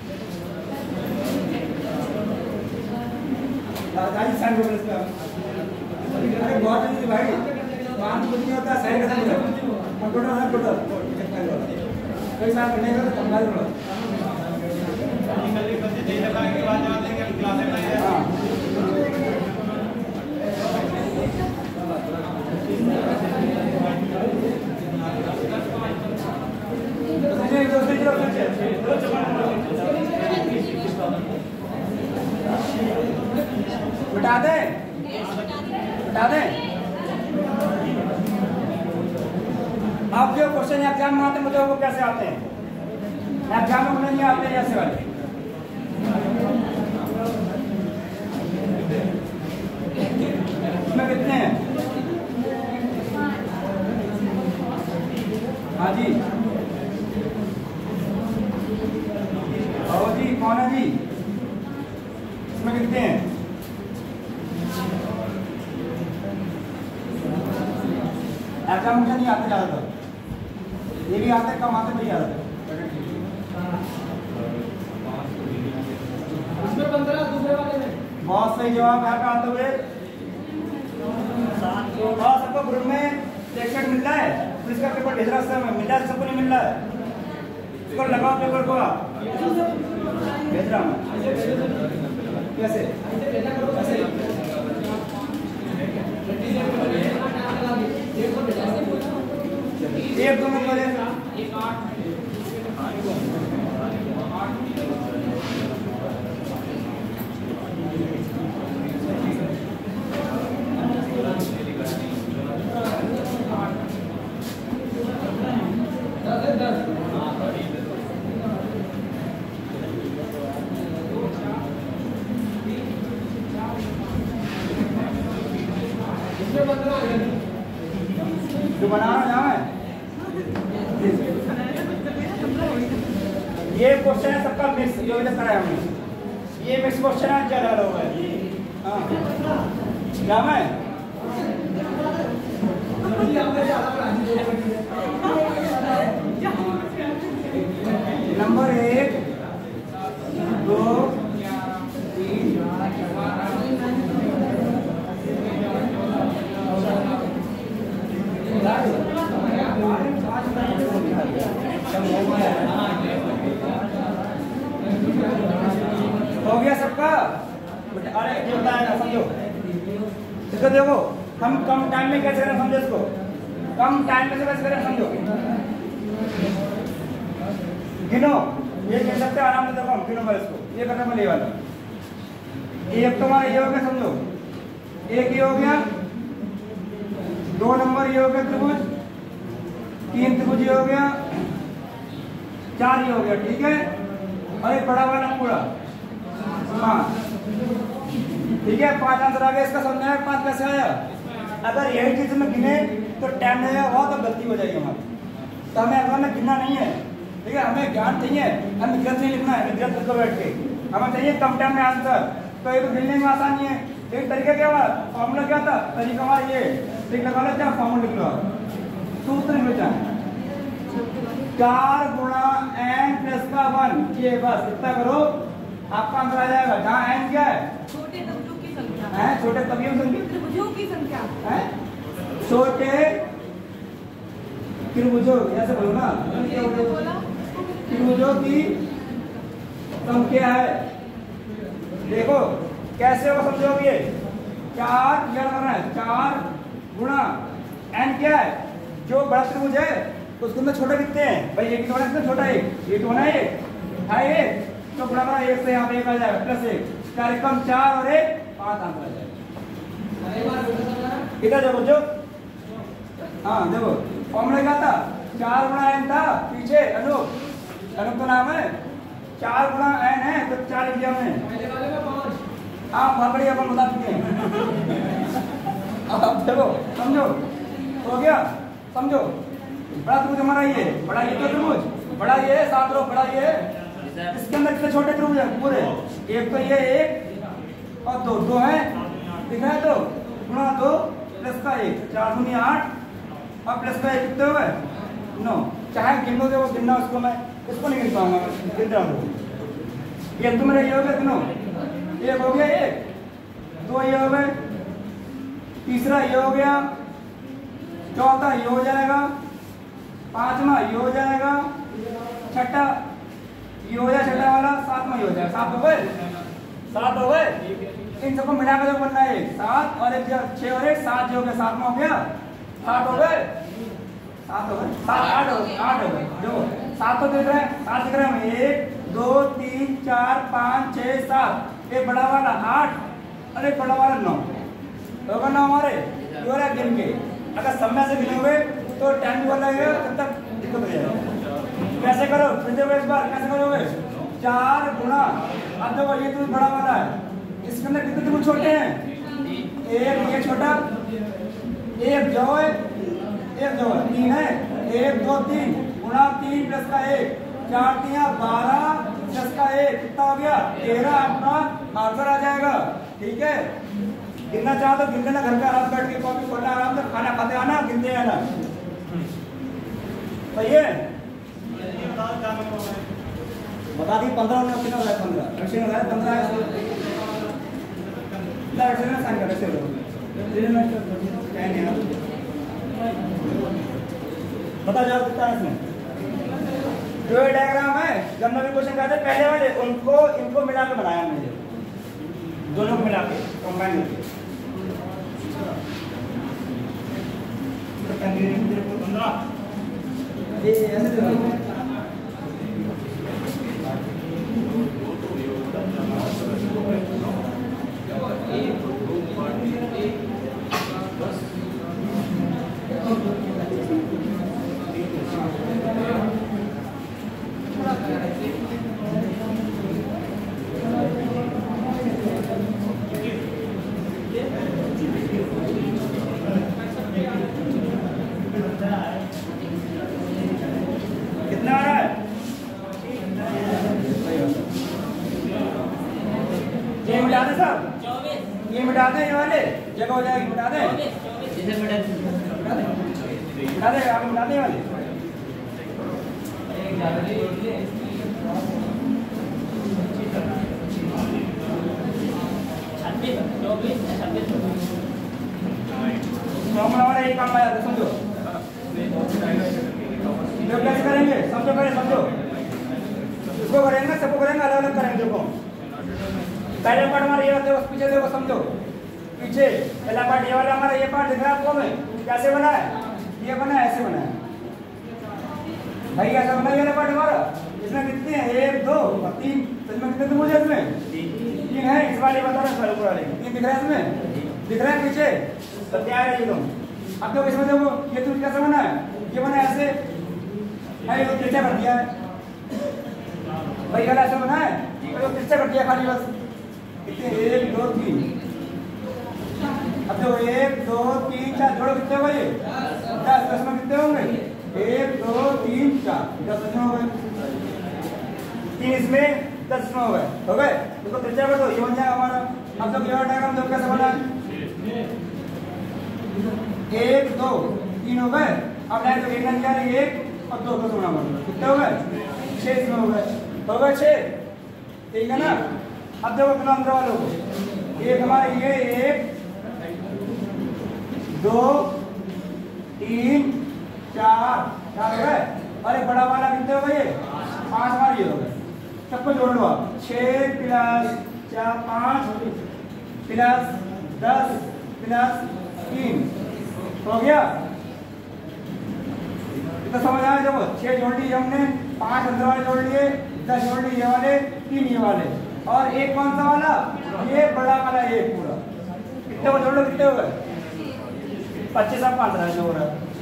गाड़ी साइड हो इसका बहुत जल्दी भाई, काम कुछ नहीं होता, साइड कर दो, कंप्यूटर है कंप्यूटर कोई साथ नहीं कर तो कंगाल हो। निकल के दे लगा के बाद जमा देंगे क्लास में। हां बता दे, बता दे। आप जो क्वेश्चन एग्जाम में आते हैं मुझे वो कैसे आते हैं? एग्जाम में नहीं आते ऐसे वाले। इसमें कितने हैं? हाँ जी, जी कौन है जी? इसमें कितने हैं? एग्जाम मुझे नहीं आते ज्यादातर, ये भी आते कम आते नहीं ज्यादातर। इसमें 15 दूसरे वाले में। बहुत सही जवाब यहाँ पे आते हुए। और सबको ग्रुप में टेक्स्ट मिल रहा है, पुलिस का पेपर भेज रहा है, मिल रहा है, सबको नहीं मिल रहा है। इसको लगाओ पेपर को, भेज रहा हूँ। कैसे? एक 2 नंबर है। जो बनाना जाए ये क्वेश्चन है सबका मिक्स, जो इधर कराया हमने, ये मिक्स क्वेश्चन है ज्यादा लोग है। हाँ क्या है? नंबर 1 2 3 हो गया सबका? अरे ये बताएगा समझो। इसको देखो हम कम टाइम में कैसे करें, समझो इसको। कम टाइम में से कैसे करें समझो। गिनो, ये कह सकते आराम से, देखो हम गिनो मैं इसको। ये करने में ले वाला एक तुम्हारा ये हो गया समझो, एक ये हो गया, 2 नंबर ये हो गया त्रिभुज, 3 त्रिभुज ये हो गया, 4 ये हो गया, ठीक है। और एक बड़ा वाला पूरा 5, ठीक है। 5 आंसर आ गया इसका। समझना है 5 कैसे आया? अगर यही चीज में गिने तो टाइम लगेगा बहुत, तो गलती हो जाएगी हमारी। तो हमें अगर में गिनना नहीं है, ठीक है। हमें ज्ञान चाहिए, हमें विगत नहीं लिखना है, विगत लिख बैठ के हमें चाहिए कम टाइम में आंसर। तो ये तो गिनने में आसान नहीं है। एक तरीका क्या हुआ, फॉर्मूला क्या था, तरीका हमारा ये लिख लगा लो, क्या फॉर्मूला लिख लो, सूत्र लिख लो, 4 गुणा n प्लस का 1, ये बस इतना करो आपका आंसर आ जाएगा। जहाँ n क्या है, छोटे त्रिभुजों की संख्या है छोटे तवियों संख्या, त्रिभुजों की संख्या है छोटे त्रिभुजों, ऐसे बोलो ना, त्रिभुजों की संख्या है। देखो कैसे होगा समझोगे, ये 4 क्या करना है, 4 गुणा n क्या है, जो बड़ा त्रिभुज है उसके अंदर छोटे कितने हैं भाई, एक ही होना है, छोटा एक, ये तो होना है एक, तो गुणा करा 1 से यहाँ पे 1 आ जाएगा, प्लस 1, 4 कम 4 और 1 5 आंसर आ जाएगा। इधर देखो जो, हाँ देखो फॉर्मूला क्या था, 4 गुणा n था, पीछे अनूप तो नाम है, 4 गुणा n है तो 4 लिख दिया हमने। हाँ भागड़ी अपन बता चुके हैं। अब देखो समझो, हो गया समझो। बड़ा त्रिभुज हमारा ये, बड़ा ये तो त्रिभुज, बड़ा ये 7 रो, बड़ा ये, इसके अंदर कितने छोटे त्रिभुज हैं पूरे, एक तो ये 1 और 2 है, दिख रहा है, तो गुणा 2 प्लस का 1, 4 दूनी 8 और प्लस का 1 कितने हुए 9। चाहे गिनो दे वो गिनना, उसको मैं इसको नहीं गिन पाऊंगा, गिन रहा हूँ। ये तुम ये हो गया गिनो, 1 हो गया 1, 2 ये हो गए, तीसरा ये हो गया, चौथा ये हो जाएगा, 5वां ये हो जाएगा, छठा ये हो जाएगा, छठा वाला 7वां ये हो जाएगा। 7 हो गए, 7 हो गए। इन सबको मिलाकर जो बनना है 7 और 1 6 और 1 7 हो गया, 7वां हो गया, 7 हो गए, 7 हो गए, 7 8 हो गए, 8 हो गए। देखो 7 तो दिख रहा है, 7 दिख रहा है हमें, 1 2 3 4 5 6 7, एक बड़ा वाला 8 और एक बड़ा वाला 9 होगा ना हमारे, ये वाला गिन के। अगर समय से गिनोगे तो टाइम भी लगेगा, तब तक दिक्कत हो जाएगी। कैसे करो फिर से एक बार, कैसे करोगे, 4 गुणा, अब देखो ये तो बड़ा वाला है, इसके अंदर कितने त्रिभुज छोटे हैं, एक ये छोटा, एक जो है, एक जो है 3 है, 1 2 3 गुणा 3 प्लस का 1, 4 3 12 प्लस का 1 कितना हो गया 13, अपना आंसर आ जाएगा। ठीक है, गिनना चाहो तो गिन लेना, घर पे आराम बैठ के कॉपी खोलना, आराम से खाना खाते आना, गिनते आना। सही है, बता दी 15 ने कितना है, 15 रशियन है, 15 है, ला रशियन में साइन कर रहे हो, बता जाओ कितना है इसमें। जो ये डायग्राम है, जब नवी क्वेश्चन करते पहले वाले उनको इनको मिला के बनाया मैंने, दोनों को मिला के कंबाइन करके। ये ऐसे कितना आ रहा है, ये मिटा दे सब, ये मिटा दे, ये वाले जगह हो जाएगी, मिटा दे, मिटा दे, आगे मिटा दे वाले। हमारा एक काम आया समझो। कैसे करेंगे समझो, पहले समझो। इसको करेंगे, सबको करेंगे, अलग अलग करेंगे। देखो पहले पार्ट हमारा ये होता है, पीछे देखो समझो। पीछे पहला पार्ट ये वाला हमारा, ये पार्ट दिख रहा है आपको में कैसे बना है? ये बना है, ऐसे बना है भाई। कैसा बना ये वाला पार्ट हमारा? इसमें कितने हैं? 1 2 और 3। तो इसमें कितने मुझे इसमें 3 है। इस वाले बता रहा हूँ पूरा, लेकिन 3 दिख रहा है इसमें, दिख रहा है पीछे। तो क्या है ये तुम अब देखो इसमें देखो, ये तुम कैसे बना है? ये बना ऐसे, अरे तो तिरछा कर दिया है भाई। गला ऐसे बना है, तो तिरछा कर दिया खाली बस। कितने? 1 2 3। अब देखो 1 2 3 4 जोड़ो, कितने हो गए? 10। 10 में कितने होंगे? 1 2 3 4 10 में हो गए। 3 इसमें 10 में हो गए, हो गए। देखो तिरछा कर दो, ये बन जाएगा हमारा। अब तो ये डायग्राम देखो कैसे बना है? 1 2 3 हो गए। अब लाइन तो 1 नहीं जा रही, 1 और 2 को जोड़ना पड़ेगा। कितने हो गए? 6 इसमें हो गए, हो गए 6। ठीक है ना? अब देखो अपना अंदर वालों को, एक हमारे ये 1 2 3 4 4 हो गए। और एक बड़ा वाला कितने हो गए? 5 हमारे हो गए। सबको जोड़ लो आप। 6 प्लस 4 5 प्लस 10 प्लस 3 हो गया। तो समझ आया? जब 6 जोड़ लिए हमने, 5 अंदर वाले जोड़ लिए, 10 जोड़ लिए ये वाले, 3 ये वाले, और एक कौन सा वाला? ये बड़ा वाला, ये पूरा। कितने को जोड़ लो? कितने हो गए? 25 और 15 जो हो रहा है।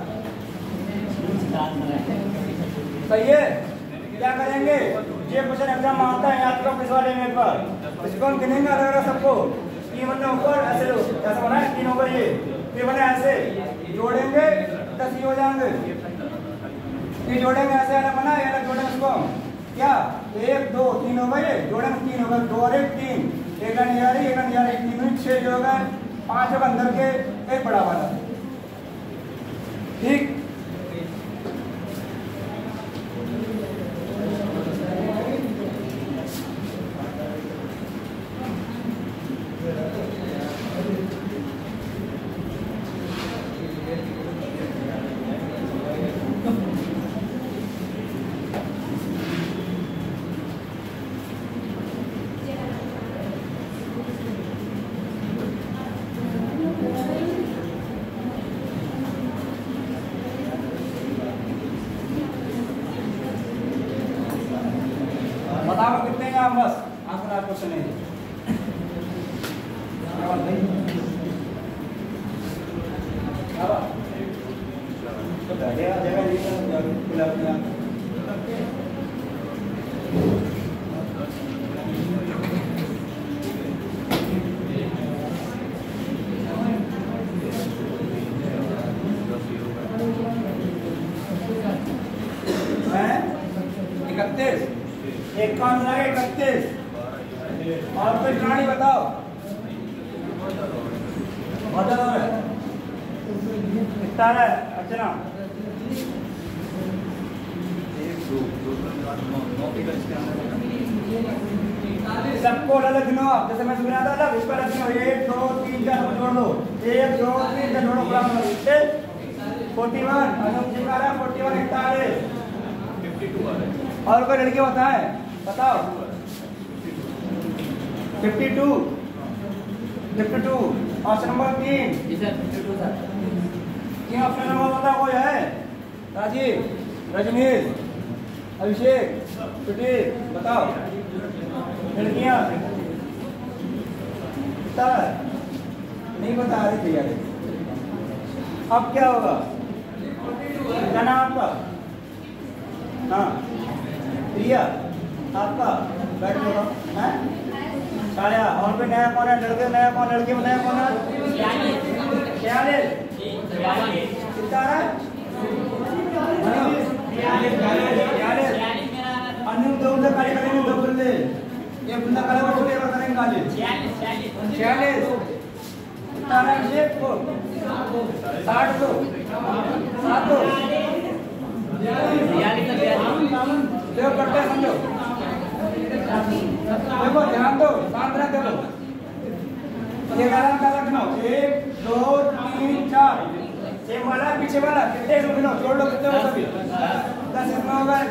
सही है? क्या करेंगे? ये क्वेश्चन एग्जाम आता है, याद करो इस वाले में एक बार। इसको हम गिनेंगे अलग अलग सबको। 3 बनने ऊपर ऐसे लो, ऐसा बना है 3 ऊपर, ये बना ऐसे, जोड़ेंगे 10 ये हो जाएंगे। ये जोड़ेंगे ऐसे, अलग बना, ये अलग जोड़ेंगे इसको क्या? 1 2 3 हो गए, जोड़ेंगे 3 हो गए। 2 और 1 3, एक नहीं आ रही, एक नहीं आ रही, 3 में 6 जो हो गए। 5 होगा अंदर के, एक बड़ा वाला। ठीक। बताओ कितने हैं आप? बस आंसर आपको सुनेंगे। एक काम लगे 31। और कोई प्राणी बताओ। कितना है अर्चना? सबको अलग गिनो आप, जैसे मैं सुना था इस पर गिनो 1 2 3 4 जोड़ लो। 1 2 3 4 जोड़ो, 41 अनुप जी का 41 41। और कोई लड़की बताए? बताओ। 52 ऑप्शन नंबर 3। तीन ऑप्शन नंबर बता कोई है? राजीव, रजनीश, अभिषेक, छुट्टी बताओ। लड़कियां बता नहीं बता रही थी यार। अब क्या होगा? क्या नाम आपका? हाँ प्रिया, आपका? बैठ लो है। साढ़े और भी नया कौन है? लड़के नया कौन? लड़की में नया कौन है? 46 कितना है? 46 अन्य दो उधर काले करेंगे, 2 बंदे ये बंदा काला बच्चों ये करेंगे काले। 46 कितना है? 60 दो 7 दो 42 देखो करते हैं, समझो। देखो ध्यान दो, शांत रह, देखो ये गाना का रखना 1 2 3 4 सेम वाला पीछे वाला कितने गिनो, जोड़ लो कितने हो सभी 10 कितना हो गए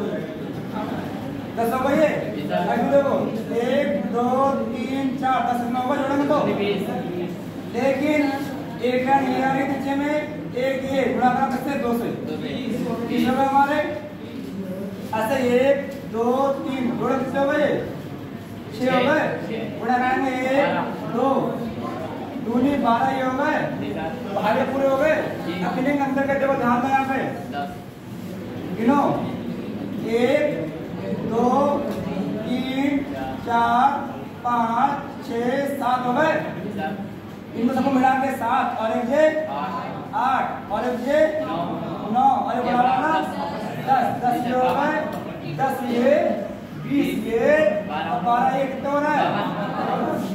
10 हो गए। आगे देखो 1 2 3 4 10 कितना होगा जोड़ेंगे तो, लेकिन एक का नहीं आ रही पीछे में, एक ये गुणा करा किससे 2 से 3 हो गए हमारे। ऐसे 1 2 3 जोड़े कितने हो गए 6 हो गए, गुणा करेंगे 1 2 दूनी 12 ये हो गए, भागे पूरे हो गए। अब गिनेंगे अंदर के, देखो ध्यान दो यहाँ पे गिनो 1 2 3 4 5 6 7 हो गए, इनको सबको मिला के 7 और एक ये 8 और एक ये 9 और एक बढ़ा ना 10 ये हो गए, 10 ये 20 ये 12 ये कितना हो रहा है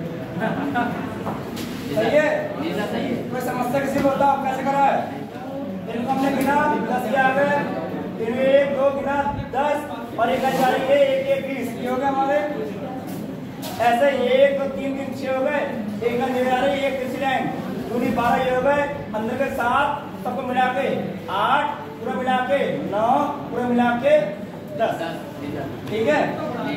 सही है। कोई समस्या किसी को बताओ कैसे करा है, इनको हमने गिना 10 ये आ गए, 1 2 गिना 10 और एक जा रही है 1 1 20 ये हो गए हमारे। ऐसे 1 2 3 3 6 हो गए, एक का आ रही है 1 तीसरी लाइन दूनी 12 ये हो गए, अंदर के 7 सबको मिला के 8 पूरा मिला के 9 पूरा मिला के 10 ठीक है।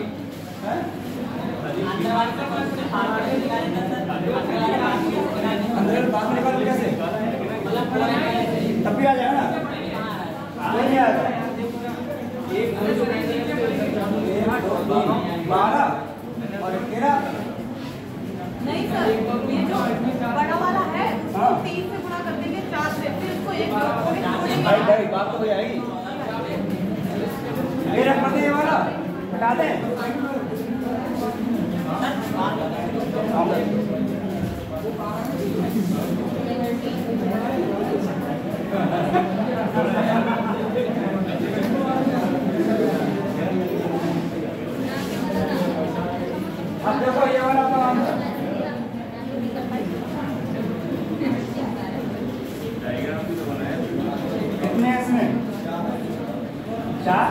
अंदर बात निकाल कैसे तब भी आ जाएगा ना, कोई नहीं आएगा 1 2 3 12 और 13 नहीं सर, ये जो बड़ा वाला है उसको 3 से गुणा कर देंगे 4 से, फिर इसको 1 भाई बात तो हो जाएगी। ये रख पड़ते ये वाला हटा दें, अब देखो ये वाला काम कितने हैं इसमें 4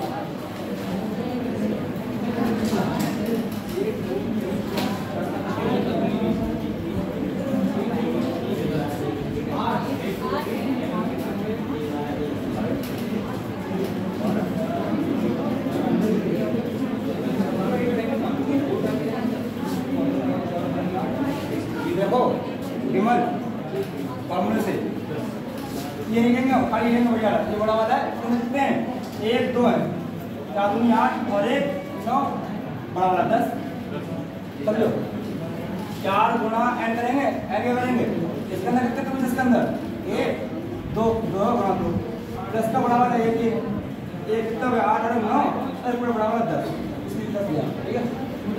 देखो विमल फॉर्मूले से ये लिखेंगे खाली लिखेंगे बढ़िया, ये बड़ा वाला है इसमें कितने हैं 1 2 है, 4 दूनी 8 और 1 9 बड़ा वाला 10 समझो 4 गुणा एंड करेंगे आगे बढ़ेंगे, इसके अंदर कितने तुम इसके अंदर 1 2 2 गुणा 2 10 का बड़ा वाला 1 1 कितना 8 और 9 और पूरा बड़ा वाला 10 इसमें 10 दिया ठीक है।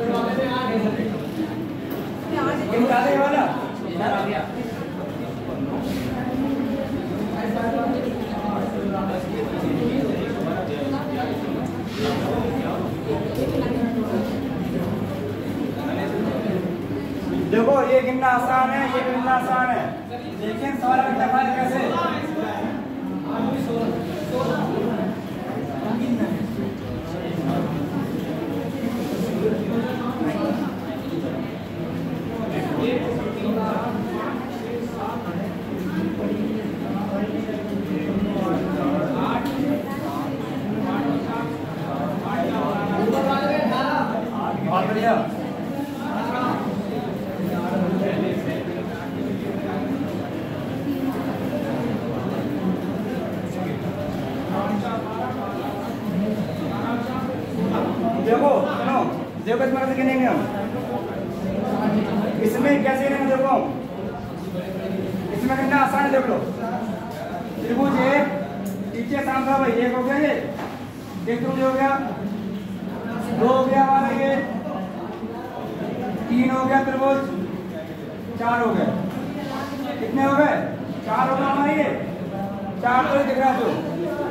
ये निकाले ये वाला देखो ये गिनना आसान है, ये गिनना आसान है, लेकिन सवाल में करना है कैसे बहुत बढ़िया। देखो सुनो, देखो इसमें कैसे गिनेंगे हम, इसमें कैसे गिनेंगे देखो, इसमें कितना आसान है देख लो। त्रिभुज एक पीछे शाम था भाई, 1 हो गया ये, एक त्रिभुज हो गया, 2 हो गया हमारा ये, 3 हो गया त्रिभुज, 4 हो गए, कितने हो गए 4 हो गए हमारे ये, 4 तो दिख रहा है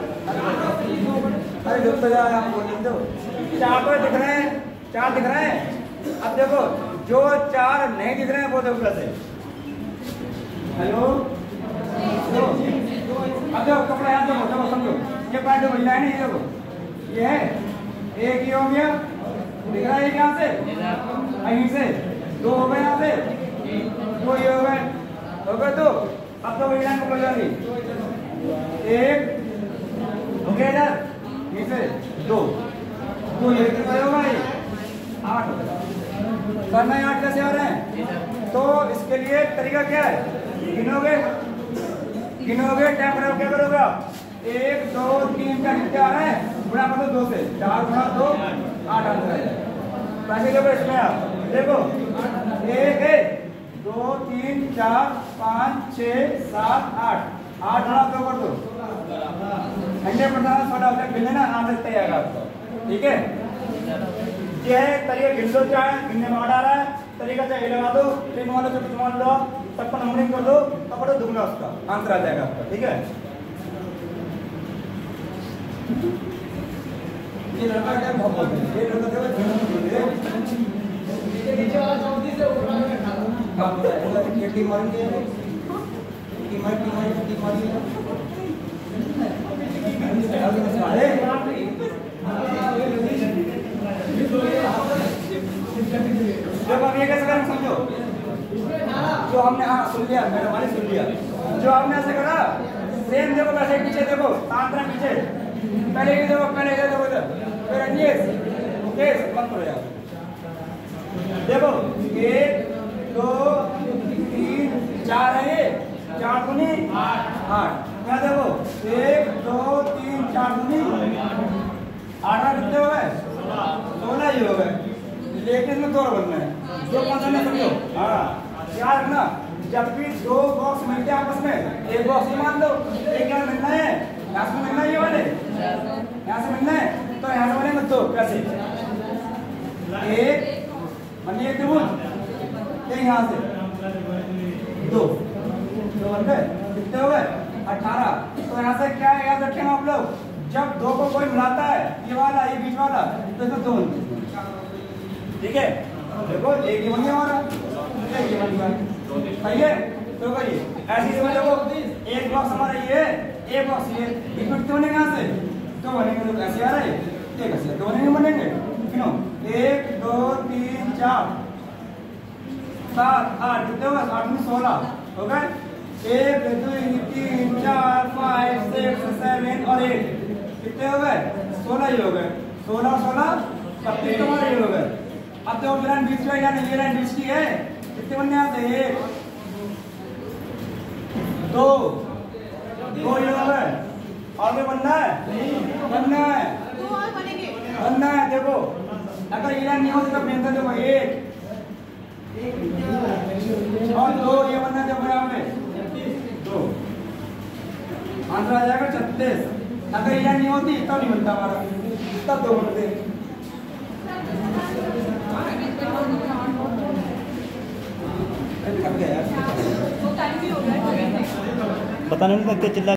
अरे रुक तो जाओ आप बोल दो, 4 तो दिख रहे हैं, 4 दिख रहे हैं। अब देखो जो 4 नहीं दिख रहे हैं वो देखो प्लस है। हेलो अब देखो कपड़ा याद देखो, देखो समझो ये पैंट बढ़िया है नहीं, देखो ये है, एक ये हो गया, दिख रहा है एक यहाँ से, यहीं से, दो हो गए यहाँ से, दो ये हो गए तो अब तो वही लाइन पकड़ जाएगी, एक हो गया इधर, यहीं से दो, तो ये कितना होगा ये 8 हो गया। करना है 8 कैसे आ रहे हैं? तो इसके लिए तरीका क्या है? गिनोगे, टाइम बनाओ, क्या करोगे आप? 1 2 3 का कितने आ रहे हैं? गुणा कर दो 2 से, 4 गुणा 2 8 आंसर है। पैसे देखो इसमें आप देखो 1 2 3 4 5 6 7 8 गुणा 2 कर दो 100% छोटा होता है, गिनने ना आंसर तय आएगा आपको। ठीक है, ये है तरीका, गिन लो, क्या है गिनने में आ रहा है तरीका, चाहे लगा दो, ट्रिक मान लो, चुप मान लो, सबका नंबरिंग कर दो, पकड़ो दुगना उसका आंसर आ जाएगा आपका। ठीक है, ये लड़का क्या बहुत बोलते हैं, ये लड़का देखो नीचे वाला चौथी से ऊपर में खा लो, केटी मारेंगे, केटी मारेंगे जब आप ये कैसे करें समझो, जो हमने सुन लिया, मैडम वाले सुन लिया, जो आपने ऐसे करा सेम देखो, वैसे पीछे देखो, तांत्रा पीछे, पहले ये देखो, पहले ये देखो इधर, फिर केस मत करो यार। देखो 1 2 3 4 है ये, 4 दूनी 8, क्या देखो 1 2 3 4 दूनी 8 कितने हो गए? 16 ही हो गए, लेकिन में 2 बनना है, 2 कौन सा नहीं समझो। हाँ याद रखना, जब भी 2 बॉक्स मिलते हैं आपस में, एक बॉक्स मान लो, एक यहाँ मिलना है, यहाँ से मिलना है, ये वाले यहाँ से मिलना है, तो यहाँ से बनेंगे 2, कैसे 1 बनिए एक त्रिभुज, एक यहाँ से 2 बन गए, कितने हो गए 18। तो यहाँ से क्या याद रखें आप लोग, जब 2 को कोई मिलाता है, ये वाला ये बीच वाला, तो इसमें 2 बनते हैं। ठीक है, देखो एक ही बन गया हमारा, एक ही बन गया, सही है। तो करिए ऐसी समझ लो, एक बॉक्स हमारा ये है, एक बॉक्स ये, इसमें कितने बनेंगे यहाँ से? 2 बनेंगे, तो कैसे आ रहा है? एक ऐसे 2 बनेंगे, किनो 1 2 3 4 7 8, कितने हो गए? 8 में 16 हो गए, 1 2 3 4 5 6 7 और 8, कितने हो गए? 16 ही हो गए, 16 16 36 तुम्हारे ही हो गए। अब देखो लाइन बीच में, यानी ये लाइन बीच की है, कितने बनने आते हैं? 1 2 2 ये हो गए, और भी बनना है, बनना है, 2 और बनेंगे, बनना है। देखो अगर ये लाइन नहीं होती तो बेहतर देखो 1 और 2 ये बनना है, देखो यहाँ पे 2, आंसर आ जाएगा 36। अगर ये लाइन नहीं होती तब नहीं बनता हमारा, तब 2 बनते। वो टाइम भी हो गया, बताने में चिल्ला